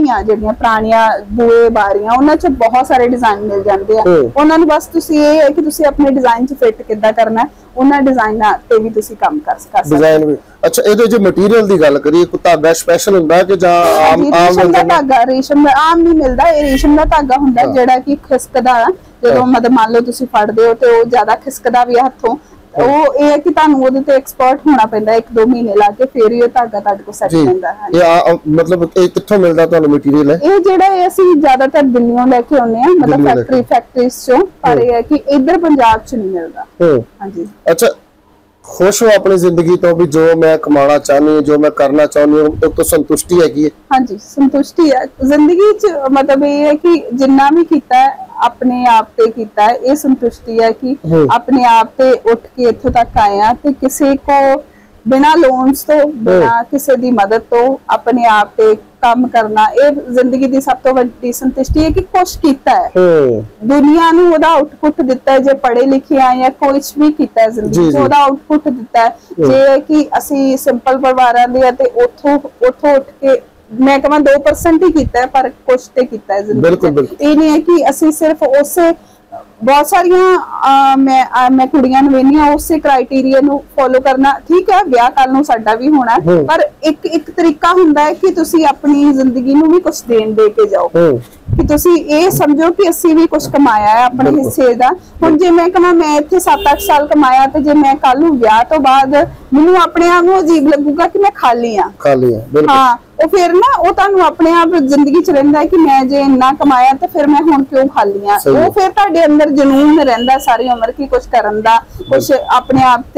ਪੁਰਾਣੀਆਂ ਬੂਹੇ ਬਾਰੀਆਂ ਉਹਨਾਂ ਚੋਂ ਬਹੁਤ ਸਾਰੇ ਡਿਜ਼ਾਈਨ ਮਿਲ ਜਾਂਦੇ ਆ ਉਹਨਾਂ ਨੂੰ ਬਸ ਤੁਸੀਂ ਇਹ ਹੈ ਕਿ ਤੁਸੀਂ ਆਪਣੇ ਡਿਜ਼ਾਈਨ 'ਚ ਫਿੱਟ ਕਿੱਦਾਂ ਕਰਨਾ ਉਹਨਾਂ ਡਿਜ਼ਾਈਨਾਂ ਤੇ ਵੀ ਤੁਸੀਂ ਕੰਮ ਕਰ ਸਕਦੇ ਅੱਛਾ ਇਹਦੇ ਜੋ ਮਟੀਰੀਅਲ ਦੀ ਗੱਲ ਕਰੀਏ ਕੋਈ ਧਾਗਾ ਸਪੈਸ਼ਲ ਹੁੰਦਾ ਕਿ ਜਾਂ ਆਮ ਦਾ ਧਾਗਾ ਰੇਸ਼ਮ ਦਾ ਆਮ ਨਹੀਂ ਮਿਲਦਾ ਇਹ ਰੇਸ਼ਮ ਦਾ ਧਾਗਾ ਹੁੰਦਾ ਜਿਹੜਾ ਕਿ ਖਿਸਕਦਾ ਜਦੋਂ ਮਤਲਬ ਮੰਨ ਲਓ ਤੁਸੀਂ ਫੜਦੇ ਹੋ ਤੇ ਉਹ ਜ਼ਿਆਦਾ ਖਿਸਕਦਾ ਵੀ ਹੱਥੋਂ ਉਹ ਇਹ ਹੈ ਕਿ ਤੁਹਾਨੂੰ ਉਹਦੇ ਤੇ ਐਕਸਪਰਟ ਹੋਣਾ ਪੈਂਦਾ 1-2 ਮਹੀਨੇ ਲਾ ਕੇ ਫਿਰ ਇਹ ਧਾਗਾ ਤੁਹਾਡੇ ਕੋਲ ਸੈੱਟ ਹੁੰਦਾ ਹੈ ਇਹ ਮਤਲਬ ਇਹ ਕਿੱਥੋਂ ਮਿਲਦਾ ਤੁਹਾਨੂੰ ਮਟੀਰੀਅਲ ਹੈ ਇਹ ਜਿਹੜਾ ਅਸੀਂ ਜ਼ਿਆਦਾਤਰ ਦਿੱਲੀੋਂ ਲੈ ਕੇ ਆਉਂਦੇ ਆ ਮਤਲਬ ਫੈਕਟਰੀਜ਼ ਚੋਂ ਪਰ ਇਹ ਹੈ ਕਿ ਇੱਧਰ ਪੰਜਾਬ 'ਚ ਨਹੀਂ ਮਿਲਦਾ ਹਾਂਜੀ ਅੱਛਾ ਖੁਸ਼ ਹੋ ਆਪਣੀ ਜ਼ਿੰਦਗੀ ਤੋਂ ਵੀ ਜੋ ਮੈਂ ਕਮਾਉਣਾ ਚਾਹਨੀ ਜੋ ਮੈਂ ਕਰਨਾ ਚਾਹੁੰਦੀ ਹਾਂ ਉਹ ਤੋਂ ਸੰਤੁਸ਼ਟੀ ਹੈਗੀ ਹੈ ਹਾਂਜੀ ਸੰਤੁਸ਼ਟੀ ਹੈ ਜ਼ਿੰਦਗੀ 'ਚ ਮਤਲਬ ਇਹ ਹੈ ਕਿ ਜਿੰਨਾ ਵੀ ਕੀਤਾ ਆਪਣੇ ਆਪ ਤੇ ਕੀਤਾ ਇਹ ਸੰਤੁਸ਼ਟੀ ਹੈ ਕਿ ਆਪਣੇ ਆਪ ਤੇ ਉੱਠ ਕੇ ਇੱਥੋਂ ਤੱਕ ਆਇਆ ਤੇ ਕਿਸੇ ਕੋ ਬਿਨਾਂ ਲੋਨਸ ਤੋਂ ਬਿਨਾਂ ਕਿਸੇ ਦੀ ਮਦਦ ਤੋਂ ਆਪਣੇ ਆਪ ਤੇ ਕੰਮ ਕਰਨਾ ਇਹ ਜ਼ਿੰਦਗੀ ਦੀ ਸਭ ਤੋਂ ਵੱਡੀ ਸੰਤੁਸ਼ਟੀ ਹੈ ਕਿ ਕੁਛ ਕੀਤਾ ਹੈ ਦੁਨੀਆ ਨੂੰ ਉਹਦਾ ਆਊਟਪੁੱਟ ਦਿੱਤਾ ਹੈ ਜੇ ਪੜ੍ਹੇ ਲਿਖੇ ਆ ਜਾਂ ਕੁਛ ਵੀ ਕੀਤਾ ਹੈ ਜ਼ਿੰਦਗੀ 'ਚ ਉਹਦਾ ਆਊਟਪੁੱਟ ਦਿੱਤਾ ਹੈ ਜੇ ਕਿ ਅਸੀਂ ਸਿੰਪਲ ਪਰਿਵਾਰਾਂ ਦੇ ਤੇ ਉੱਥੋਂ ਉੱਠ ਕੇ ਮੈਂ ਕਹਾਂ 2% ਹੀ ਕੀਤਾ ਹੈ ਪਰ ਕੁਛ ਤੇ ਕੀਤਾ ਹੈ ਜ਼ਿੰਦਗੀ 'ਚ ਇਹ ਨਹੀਂ ਹੈ ਕਿ ਅਸੀਂ ਸਿਰਫ ਉਸੇ ਬਹੁਤ ਸਾਰੀਆਂ ਮੈਂ ਕੁੜੀਆਂ ਨੂੰ ਵੇਖਦੀ ਹਾਂ ਉਸੇ ਕ੍ਰਾਈਟੇਰੀਆ ਨੂੰ ਫੋਲੋ ਕਰਨਾ ਠੀਕ ਹੈ ਵਿਆਹ ਕੱਲ ਨੂੰ ਸਾਡਾ ਵੀ ਹੋਣਾ ਪਰ ਇੱਕ ਤਰੀਕਾ ਹੁੰਦਾ ਹੈ ਕਿ ਤੁਸੀਂ ਆਪਣੀ ਜ਼ਿੰਦਗੀ ਨੂੰ ਵੀ ਕੁਝ ਦੇਣ ਦੇ ਕੇ ਜਾਓ ਕਿ ਤੁਸੀਂ ਇਹ ਸਮਝੋ ਕਿ ਅਸੀਂ ਵੀ ਕੁਝ ਕਮਾਇਆ ਹੈ ਆਪਣੇ ਹਿੱਸੇ ਦਾ ਹੁਣ ਜੇ ਮੈਂ ਕਹਾਂ ਮੈਂ ਇੱਥੇ 7-8 ਸਾਲ ਕਮਾਇਆ ਤੇ ਜੇ ਮੈਂ ਕੱਲ ਨੂੰ ਵਿਆਹ ਤੋਂ ਬਾਅਦ ਮੈਨੂੰ ਆਪਣੇ ਆਪ ਨੂੰ ਅਜੀਬ ਲੱਗੂਗਾ ਕਿ ਮੈਂ ਖਾਲੀ ਆ ਹਾਂ ਉਹ ਫਿਰ ਨਾ ਉਹ ਤੁਹਾਨੂੰ ਆਪਣੇ ਆਪ ਜ਼ਿੰਦਗੀ ਚ ਰਹਿੰਦਾ ਹੈ ਕਿ ਮੈਂ ਜੇ ਇੰਨਾ ਕਮਾਇਆ ਤੇ ਫਿਰ ਮੈਂ ਹੁਣ ਕਿਉਂ ਖਾਲੀ ਆ ਉਹ ਫਿਰ ਤੁਹਾਡੇ ਅੰਦਰ ਜਨੂਨ ਰਹਿੰਦਾ ਸਾਰੀ ਉਮਰ ਕੀ ਕੁਝ ਕਰਨ ਦਾ ਕੁਝ ਆਪਣੇ ਆਪ ਤੇ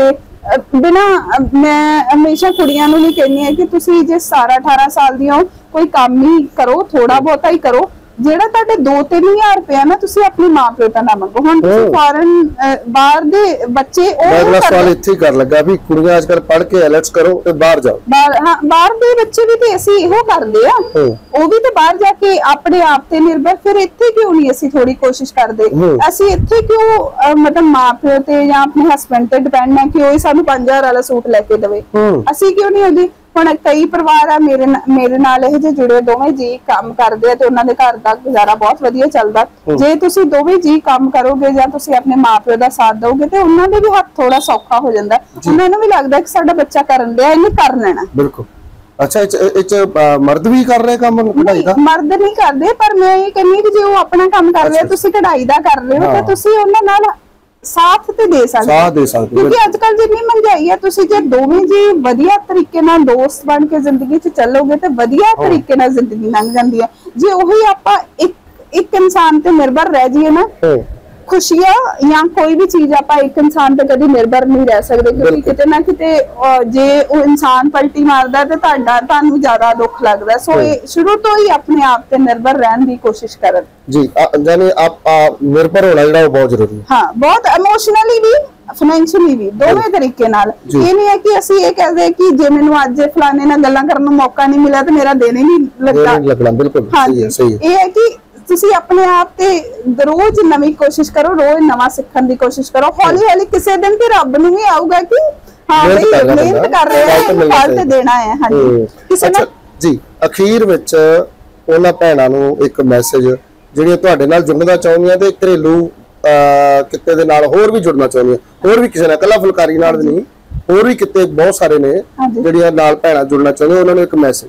ਬਿਨਾ ਮੈਂ ਹਮੇਸ਼ਾ ਕੁੜੀਆਂ ਨੂੰ ਨਹੀਂ ਕਹਿੰਦੀ ਹੈ ਕਿ ਤੁਸੀਂ ਜੇ 17-18 ਸਾਲ ਦੀਆਂ ਹੋ ਕੋਈ ਕੰਮ ਹੀ ਕਰੋ, ਥੋੜਾ ਬਹੁਤਾ ਹੀ ਕਰੋ। ਜਿਹੜਾ ਤੁਹਾਡੇ 2-3 ਹਜ਼ਾਰ ਰੁਪਇਆ ਨਾ ਤੁਸੀਂ ਆਪਣੇ ਮਾਪਿਓ ਤੋਂ ਨਾ ਮੰਗੋ। ਹੁਣ ਤੁਸੀਂ ਫੋਰਨ ਬਾਹਰ ਦੇ ਬੱਚੇ ਮੈਂ ਅਗਲਾ ਸਵਾਲ ਇੱਥੇ ਹੀ ਕਰ ਲੱਗਾ ਵੀ ਕੁੜੀਆਂ ਅੱਜਕੱਲ ਪੜ੍ਹ ਕੇ ਐਲਟਸ ਕਰੋ ਤੇ ਬਾਹਰ ਜਾਓ। ਬਾਹਰ ਦੇ ਬੱਚੇ ਵੀ ਤੇ ਅਸੀਂ ਇਹੋ ਕਰਦੇ ਆ, ਉਹ ਵੀ ਤੇ ਬਾਹਰ ਜਾ ਕੇ ਆਪਣੇ ਆਪ ਤੇ ਨਿਰਭਰ। ਫਿਰ ਇੱਥੇ ਕਿਉਂ ਨਹੀਂ ਅਸੀਂ ਥੋੜੀ ਕੋਸ਼ਿਸ਼ ਕਰਦੇ? ਅਸੀਂ ਇੱਥੇ ਕਿਉਂ ਮਤਲਬ ਮਾਪਿਓ ਤੇ ਜਾਂ ਆਪਣੇ ਹਸਬੈਂਡ ਤੇ ਡਿਪੈਂਡ ਹੈ ਕਿ ਉਹ ਸਾਨੂੰ 5000 ਵਾਲਾ ਸੂਟ ਲੈ ਕੇ ਦੇਵੇ? ਅਸੀਂ ਕਿਉਂ ਨਹੀਂ ਉਹਦੀ? ਹੁਣ ਕਈ ਪਰਿਵਾਰ ਆ ਮੇਰੇ ਨਾਲ ਇਹ ਜੇ ਜੁੜੇ, ਦੋਵੇਂ ਜੀ ਕੰਮ ਕਰਦੇ ਆ ਤੇ ਉਹਨਾਂ ਦੇ ਘਰ ਦਾ ਗੁਜ਼ਾਰਾ ਬਹੁਤ ਵਧੀਆ ਚੱਲਦਾ। ਜੇ ਤੁਸੀਂ ਦੋਵੇਂ ਜੀ ਕੰਮ ਕਰੋਗੇ ਜਾਂ ਤੁਸੀਂ ਆਪਣੇ ਮਾਪਿਓ ਦਾ ਸਾਥ ਦੋਗੇ ਤੇ ਉਹਨਾਂ ਦੇ ਵੀ ਹੱਥ ਥੋੜਾ ਸੌਖਾ ਹੋ ਜਾਂਦਾ। ਉਹਨਾਂ ਨੂੰ ਵੀ ਲੱਗਦਾ ਕਿ ਸਾਡਾ ਬੱਚਾ ਕਰਨ ਦਿਆ, ਇਹਨੇ ਕਰ ਲੈਣਾ। ਬਿਲਕੁਲ। ਅੱਛਾ, ਇਹ ਮਰਦ ਵੀ ਕਰ ਰਹੇ ਕੰਮ ਕਢਾਈ ਦਾ? ਮਰਦ ਨਹੀਂ ਕਰਦੇ, ਪਰ ਮੈਂ ਇਹ ਕਹਿੰਦੀ ਕਿ ਜੇ ਉਹ ਆਪਣਾ ਕੰਮ ਕਰ ਰਹੇ, ਤੁਸੀਂ ਕਢਾਈ ਦਾ ਕਰ ਰਹੇ ਹੋ ਤਾਂ ਤੁਸੀਂ ਉਹਨਾਂ ਨਾਲ ਸਾਥ ਤੇ ਦੇ ਸਕਦੇ। ਕਿਉਂਕਿ ਅੱਜ ਕੱਲ ਜਿੰਨੀ ਮਹਿੰਗਾਈ ਹੈ, ਤੁਸੀਂ ਜੇ ਦੋਵੇਂ ਜੀ ਵਧੀਆ ਤਰੀਕੇ ਨਾਲ ਦੋਸਤ ਬਣ ਕੇ ਜ਼ਿੰਦਗੀ 'ਚ ਚੱਲੋਗੇ ਤੇ ਵਧੀਆ ਤਰੀਕੇ ਨਾਲ ਜ਼ਿੰਦਗੀ ਲੰਘ ਜਾਂਦੀ ਹੈ। ਜੇ ਉਹੀ ਆਪਾਂ ਇੱਕ ਇਨਸਾਨ ਤੇ ਨਿਰਭਰ ਰਹਿ ਜਾਈਏ ਨਾ, ਖੁਸ਼ੀਆਂ ਜਾਂ ਕੋਈ ਵੀ ਚੀਜ਼ ਆਪਾਂ ਇੱਕ ਇਨਸਾਨ ਤੇ ਕਦੀ ਨਿਰਭਰ ਨਹੀਂ ਰਹਿ ਸਕਦੇ। ਕਿਉਂਕਿ ਕਿਤੇ ਨਾ ਕਿਤੇ ਜੇ ਉਹ ਇਨਸਾਨ ਪਲਟੀ ਮਾਰਦਾ ਤੇ ਤੁਹਾਨੂੰ ਜ਼ਿਆਦਾ ਦੁੱਖ ਲੱਗਦਾ। ਸੋ ਇਹ ਸ਼ੁਰੂ ਤੋਂ ਹੀ ਆਪਣੇ ਆਪ ਤੇ ਨਿਰਭਰ ਰਹਿਣ ਦੀ ਕੋਸ਼ਿਸ਼ ਕਰਨ ਜੀ, ਯਾਨੀ ਆਪ ਨਿਰਭਰ ਹੋਣਾ ਜਿਹੜਾ ਉਹ ਬਹੁਤ ਜ਼ਰੂਰੀ ਹੈ। ਹਾਂ, ਬਹੁਤ ਇਮੋਸ਼ਨਲੀ ਵੀ ਫਾਈਨੈਂਸ਼ੀਅਲੀ ਵੀ, ਦੋਵੇਂ ਤਰੀਕੇ ਨਾਲ। ਇਹ ਨਹੀਂ ਹੈ ਕਿ ਅਸੀਂ ਇਹ ਕਹਦੇ ਕਿ ਜੇ ਮੈਨੂੰ ਅੱਜ ਫਲਾਣੇ ਨਾਲ ਗੱਲਾਂ ਕਰਨ ਨੂੰ ਮੌਕਾ ਨਹੀਂ ਮਿਲਿਆ ਤੇ ਮੇਰਾ ਦਿਨ ਹੀ ਨਹੀਂ ਲੱਗਦਾ। ਬਿਲਕੁਲ ਸਹੀ ਹੈ। ਇਹ ਹੈ ਕਿ ਤੁਸੀਂ ਆਪਣੇ ਆਪ ਤੇ ਰੋਜ਼ ਨਵੀਂ ਕੋਸ਼ਿਸ਼ ਕਰੋ, ਰੋਜ਼ ਨਵਾਂ ਸਿੱਖਣ ਦੀ ਕੋਸ਼ਿਸ਼ ਕਰੋ। ਹੌਲੀ ਹੌਲੀ ਕਿਸੇ ਦਿਨ ਤੇ ਰੱਬ ਨੂੰ ਵੀ ਆਊਗਾ ਕਿ ਹਾਂ ਬਈ ਮਿਹਨਤ ਕਰ ਰਹੇ ਆ, ਫਲ ਤੇ ਦੇਣਾ ਹੈ। ਹਾਂਜੀ, ਕਿਸੇ ਨਾਲ ਜੀ ਅਖੀਰ ਵਿੱਚ ਉਹਨਾਂ ਭੈਣਾਂ ਨੂੰ ਇੱਕ ਮੈਸੇਜ ਜਿਹੜੀਆਂ ਤੁਹਾਡੇ ਨਾਲ ਜੁੜਨਾ ਚਾਹੁੰਦੀਆਂ ਤੇ ਘਰੇਲੂ ਕਿੱਤੇ ਦੇ ਨਾਲ ਹੋਰ ਵੀ ਜੁੜਨਾ ਚਾਹੁੰਦੀਆਂ, ਹੋਰ ਵੀ ਕਿਸੇ ਨਾਲ, ਇਕੱਲਾ ਫੁਲਕਾਰੀ ਨਾਲ ਨਹੀਂ, ਹੋਰ ਵੀ ਕਿਤੇ ਬਹੁਤ ਸਾਰੇ ਨੇ ਜਿਹੜੀਆਂ ਨਾਲ ਭੈਣਾਂ ਜੁੜਨਾ ਚਾਹੁੰਦੀਆਂ, ਉਹਨਾਂ ਨੂੰ ਇੱਕ ਮੈਸੇਜ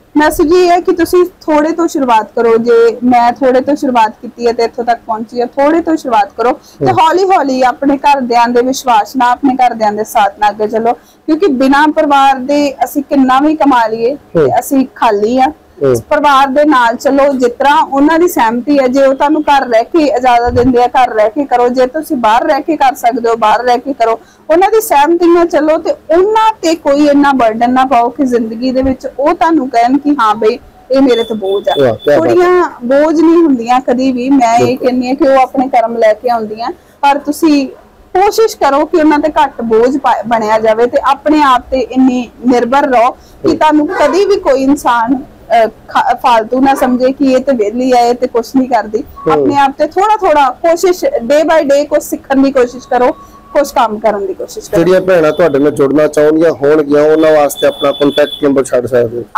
ਇਹ ਹੈ ਕਿ ਤੁਸੀਂ ਥੋੜੇ ਤੋਂ ਸ਼ੁਰੂਆਤ ਕਰੋ। ਜੇ ਮੈਂ ਥੋੜੇ ਤੋਂ ਸ਼ੁਰੂਆਤ ਕੀਤੀ ਹੈ ਤੇ ਇੱਥੋਂ ਤੱਕ ਪਹੁੰਚੀ ਹੈ, ਥੋੜੇ ਤੋਂ ਸ਼ੁਰੂਆਤ ਕਰੋ ਤੇ ਹੌਲੀ ਹੌਲੀ ਆਪਣੇ ਘਰਦਿਆਂ ਦੇ ਵਿਸ਼ਵਾਸ ਨਾਲ, ਆਪਣੇ ਘਰਦਿਆਂ ਦੇ ਸਾਥ ਨਾਲ ਅੱਗੇ ਚਲੋ। ਕਿਉਂਕਿ ਬਿਨਾਂ ਪਰਿਵਾਰ ਦੇ ਅਸੀਂ ਕਿੰਨਾ ਵੀ ਕਮਾ ਲਈਏ ਤੇ ਅਸੀਂ ਖਾਲੀ ਆ। ਪਰਿਵਾਰ ਦੇ ਨਾਲ ਚਲੋ, ਜਿਸ ਤਰ੍ਹਾਂ ਉਹਨਾਂ ਦੀ ਸਹਿਮਤੀ ਹੈ। ਜੇ ਉਹ ਤੁਹਾਨੂੰ ਘਰ ਰਹਿ ਕੇ ਇਜਾਜ਼ਤ ਦਿੰਦੇ ਆ, ਘਰ ਰਹਿ ਕੇ ਕਰੋ। ਜੇ ਤੁਸੀਂ ਬਾਹਰ ਰਹਿ ਕੇ ਕਰ ਸਕਦੇ ਹੋ, ਬਾਹਰ ਰਹਿ ਕੇ ਕਰੋ। ਉਹਨਾਂ ਦੀ ਸਹਿਮਤੀ ਨਾਲ ਚਲੋ ਤੇ ਉਹਨਾਂ ਤੇ ਕੋਈ ਇੰਨਾ ਬਰਡਨ ਨਾ ਪਾਓ ਕਿ ਜ਼ਿੰਦਗੀ ਦੇ ਵਿੱਚ ਉਹ ਤੁਹਾਨੂੰ ਕਹਿਣ ਕਿ ਹਾਂ ਬਈ ਇਹ ਮੇਰੇ ਤੇ ਬੋਝ ਆ। ਕੁੜੀਆਂ ਬੋਝ ਨਹੀਂ ਹੁੰਦੀਆਂ ਕਦੀ ਵੀ। ਮੈਂ ਇਹ ਕਹਿੰਦੀ ਹਾਂ ਕਿ ਉਹ ਆਪਣੇ ਕਰਮ ਲੈ ਕੇ ਆਉਂਦੀਆਂ, ਪਰ ਤੁਸੀਂ ਕੋਸ਼ਿਸ਼ ਕਰੋ ਕਿ ਉਹਨਾਂ ਤੇ ਘੱਟ ਬੋਝ ਬਣਿਆ ਜਾਵੇ ਤੇ ਆਪਣੇ ਆਪ ਤੇ ਇੰਨੀ ਨਿਰਭਰ ਰਹੋ ਕਿ ਤੁਹਾਨੂੰ ਕਦੀ ਵੀ ਕੋਈ ਇਨਸਾਨ फालतू ना समझे कि ये तो वेली है, ते कुछ नहीं करती। अपने आप से थोड़ा थोड़ा कोशिश डे बाय डे कुछ सीखने की कोशिश करो, कुछ काम करने की कोशिश करो। ਜਿਹੜੀਆਂ ਭੈਣਾਂ ਤੁਹਾਡੇ ਨਾਲ ਜੁੜਨਾ ਚਾਹੁੰਦੀਆਂ ਹੋਣਗੀਆਂ ਉਹਨਾਂ ਵਾਸਤੇ ਆਪਣਾ ਕੰਟੈਕਟ ਨੰਬਰ ਛੱਡ ਸਕਦੇ ਹੋ।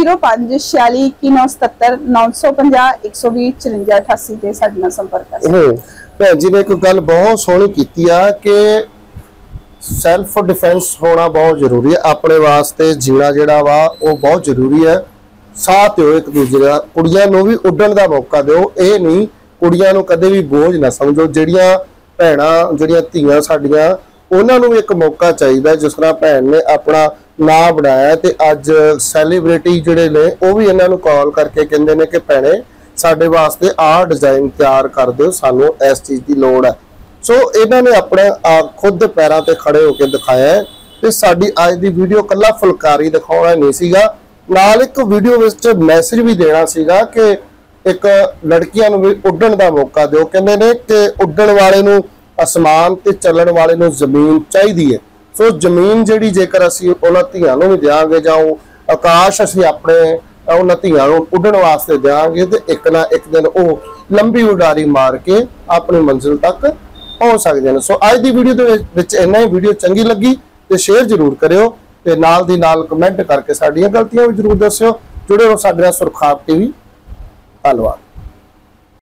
8056419950 ਤੇ ਸਾਡੇ ਨਾਲ ਸੰਪਰਕ ਕਰ ਸਕਦੇ ਹੋ। ਭੈਣ ਜੀ ਨੇ ਇੱਕ ਗੱਲ ਬਹੁਤ ਸੋਹਣੀ ਕੀਤੀ ਆ ਕਿ ਸੈਲਫ ਡਿਫੈਂਸ ਹੋਣਾ ਬਹੁਤ ਜ਼ਰੂਰੀ ਹੈ। ਆਪਣੇ ਵਾਸਤੇ ਜੀਣਾ ਜਿਹੜਾ ਵਾ ਉਹ ਬਹੁਤ ਜ਼ਰੂਰੀ ਹੈ। ਸਾਥ ਦਿਓ ਇੱਕ ਦੂਜੇ ਦਾ। ਕੁੜੀਆਂ ਨੂੰ ਵੀ ਉੱਡਣ ਦਾ ਮੌਕਾ ਦਿਓ। ਇਹ ਨਹੀਂ ਕੁੜੀਆਂ ਨੂੰ ਕਦੇ ਵੀ ਬੋਝ ਨਾ ਸਮਝੋ। ਜਿਹੜੀਆਂ ਭੈਣਾਂ, ਜਿਹੜੀਆਂ ਧੀਆਂ ਸਾਡੀਆਂ, ਉਹਨਾਂ ਨੂੰ ਵੀ ਇੱਕ ਮੌਕਾ ਚਾਹੀਦਾ। ਜਿਸ ਤਰ੍ਹਾਂ ਭੈਣ ਨੇ ਆਪਣਾ ਨਾਂ ਬਣਾਇਆ ਤੇ ਅੱਜ ਸੈਲੀਬ੍ਰਿਟੀ ਜਿਹੜੇ ਨੇ ਉਹ ਵੀ ਇਹਨਾਂ ਨੂੰ ਕਾਲ ਕਰਕੇ ਕਹਿੰਦੇ ਨੇ ਕਿ ਭੈਣੇ ਸਾਡੇ ਵਾਸਤੇ ਆਹ ਡਿਜ਼ਾਈਨ ਤਿਆਰ ਕਰ ਦਿਓ, ਸਾਨੂੰ ਇਸ ਚੀਜ਼ ਦੀ ਲੋੜ ਹੈ। ਸੋ ਇਹਨਾਂ ਨੇ ਆਪਣੇ ਖੁਦ ਦੇ ਪੈਰਾਂ ਤੇ ਖੜੇ ਹੋ ਕੇ ਦਿਖਾਇਆ ਹੈ। ਤੇ ਸਾਡੀ ਅੱਜ ਦੀ ਵੀਡੀਓ ਕੱਲਾ ਫੁਲਕਾਰੀ ਦਿਖਾਉਣਾ ਨਹੀਂ ਸੀਗਾ, ਨਾਲ ਇੱਕ ਵੀਡੀਓ ਵਿੱਚ ਮੈਸੇਜ ਵੀ ਦੇਣਾ ਸੀਗਾ ਕਿ ਇੱਕ ਲੜਕੀਆਂ ਨੂੰ ਵੀ ਉੱਡਣ ਦਾ ਮੌਕਾ ਦਿਓ। ਕਹਿੰਦੇ ਨੇ ਕਿ ਉੱਡਣ ਵਾਲੇ ਨੂੰ ਅਸਮਾਨ ਤੇ ਚੱਲਣ ਵਾਲੇ ਨੂੰ ਜ਼ਮੀਨ ਚਾਹੀਦੀ ਹੈ। ਸੋ ਜ਼ਮੀਨ ਜਿਹੜੀ ਜੇਕਰ ਅਸੀਂ ਉਹਨਾਂ ਧੀਆਂ ਨੂੰ ਵੀ ਦਿਆਂਗੇ ਜਾਂ ਉਹ ਆਕਾਸ਼ ਅਸੀਂ ਆਪਣੇ ਉਹਨਾਂ ਧੀਆਂ ਨੂੰ ਉੱਡਣ ਵਾਸਤੇ ਦਿਆਂਗੇ ਤੇ ਇੱਕ ਨਾ ਇੱਕ ਦਿਨ ਉਹ ਲੰਬੀ ਉਡਾਰੀ ਮਾਰ ਕੇ ਆਪਣੀ ਮੰਜ਼ਿਲ ਤੱਕ ਪਹੁੰਚ ਸਕਦੇ ਨੇ। ਸੋ ਅੱਜ ਦੀ ਵੀਡੀਓ ਦੇ ਵਿੱਚ ਇੰਨਾ ਹੀ। ਵੀਡੀਓ ਚੰਗੀ ਲੱਗੀ ਤੇ ਸ਼ੇਅਰ ਜ਼ਰੂਰ ਕਰਿਓ ਤੇ ਨਾਲ ਦੀ ਨਾਲ ਕਮੈਂਟ ਕਰਕੇ ਸਾਡੀਆਂ ਗਲਤੀਆਂ ਵੀ ਜ਼ਰੂਰ ਦੱਸਿਓ। ਜੁੜੇ ਰਹੋ ਸਾਡੇ ਨਾਲ ਸੁਰਖਾਬ ਟੀਵੀ। ਧੰਨਵਾਦ।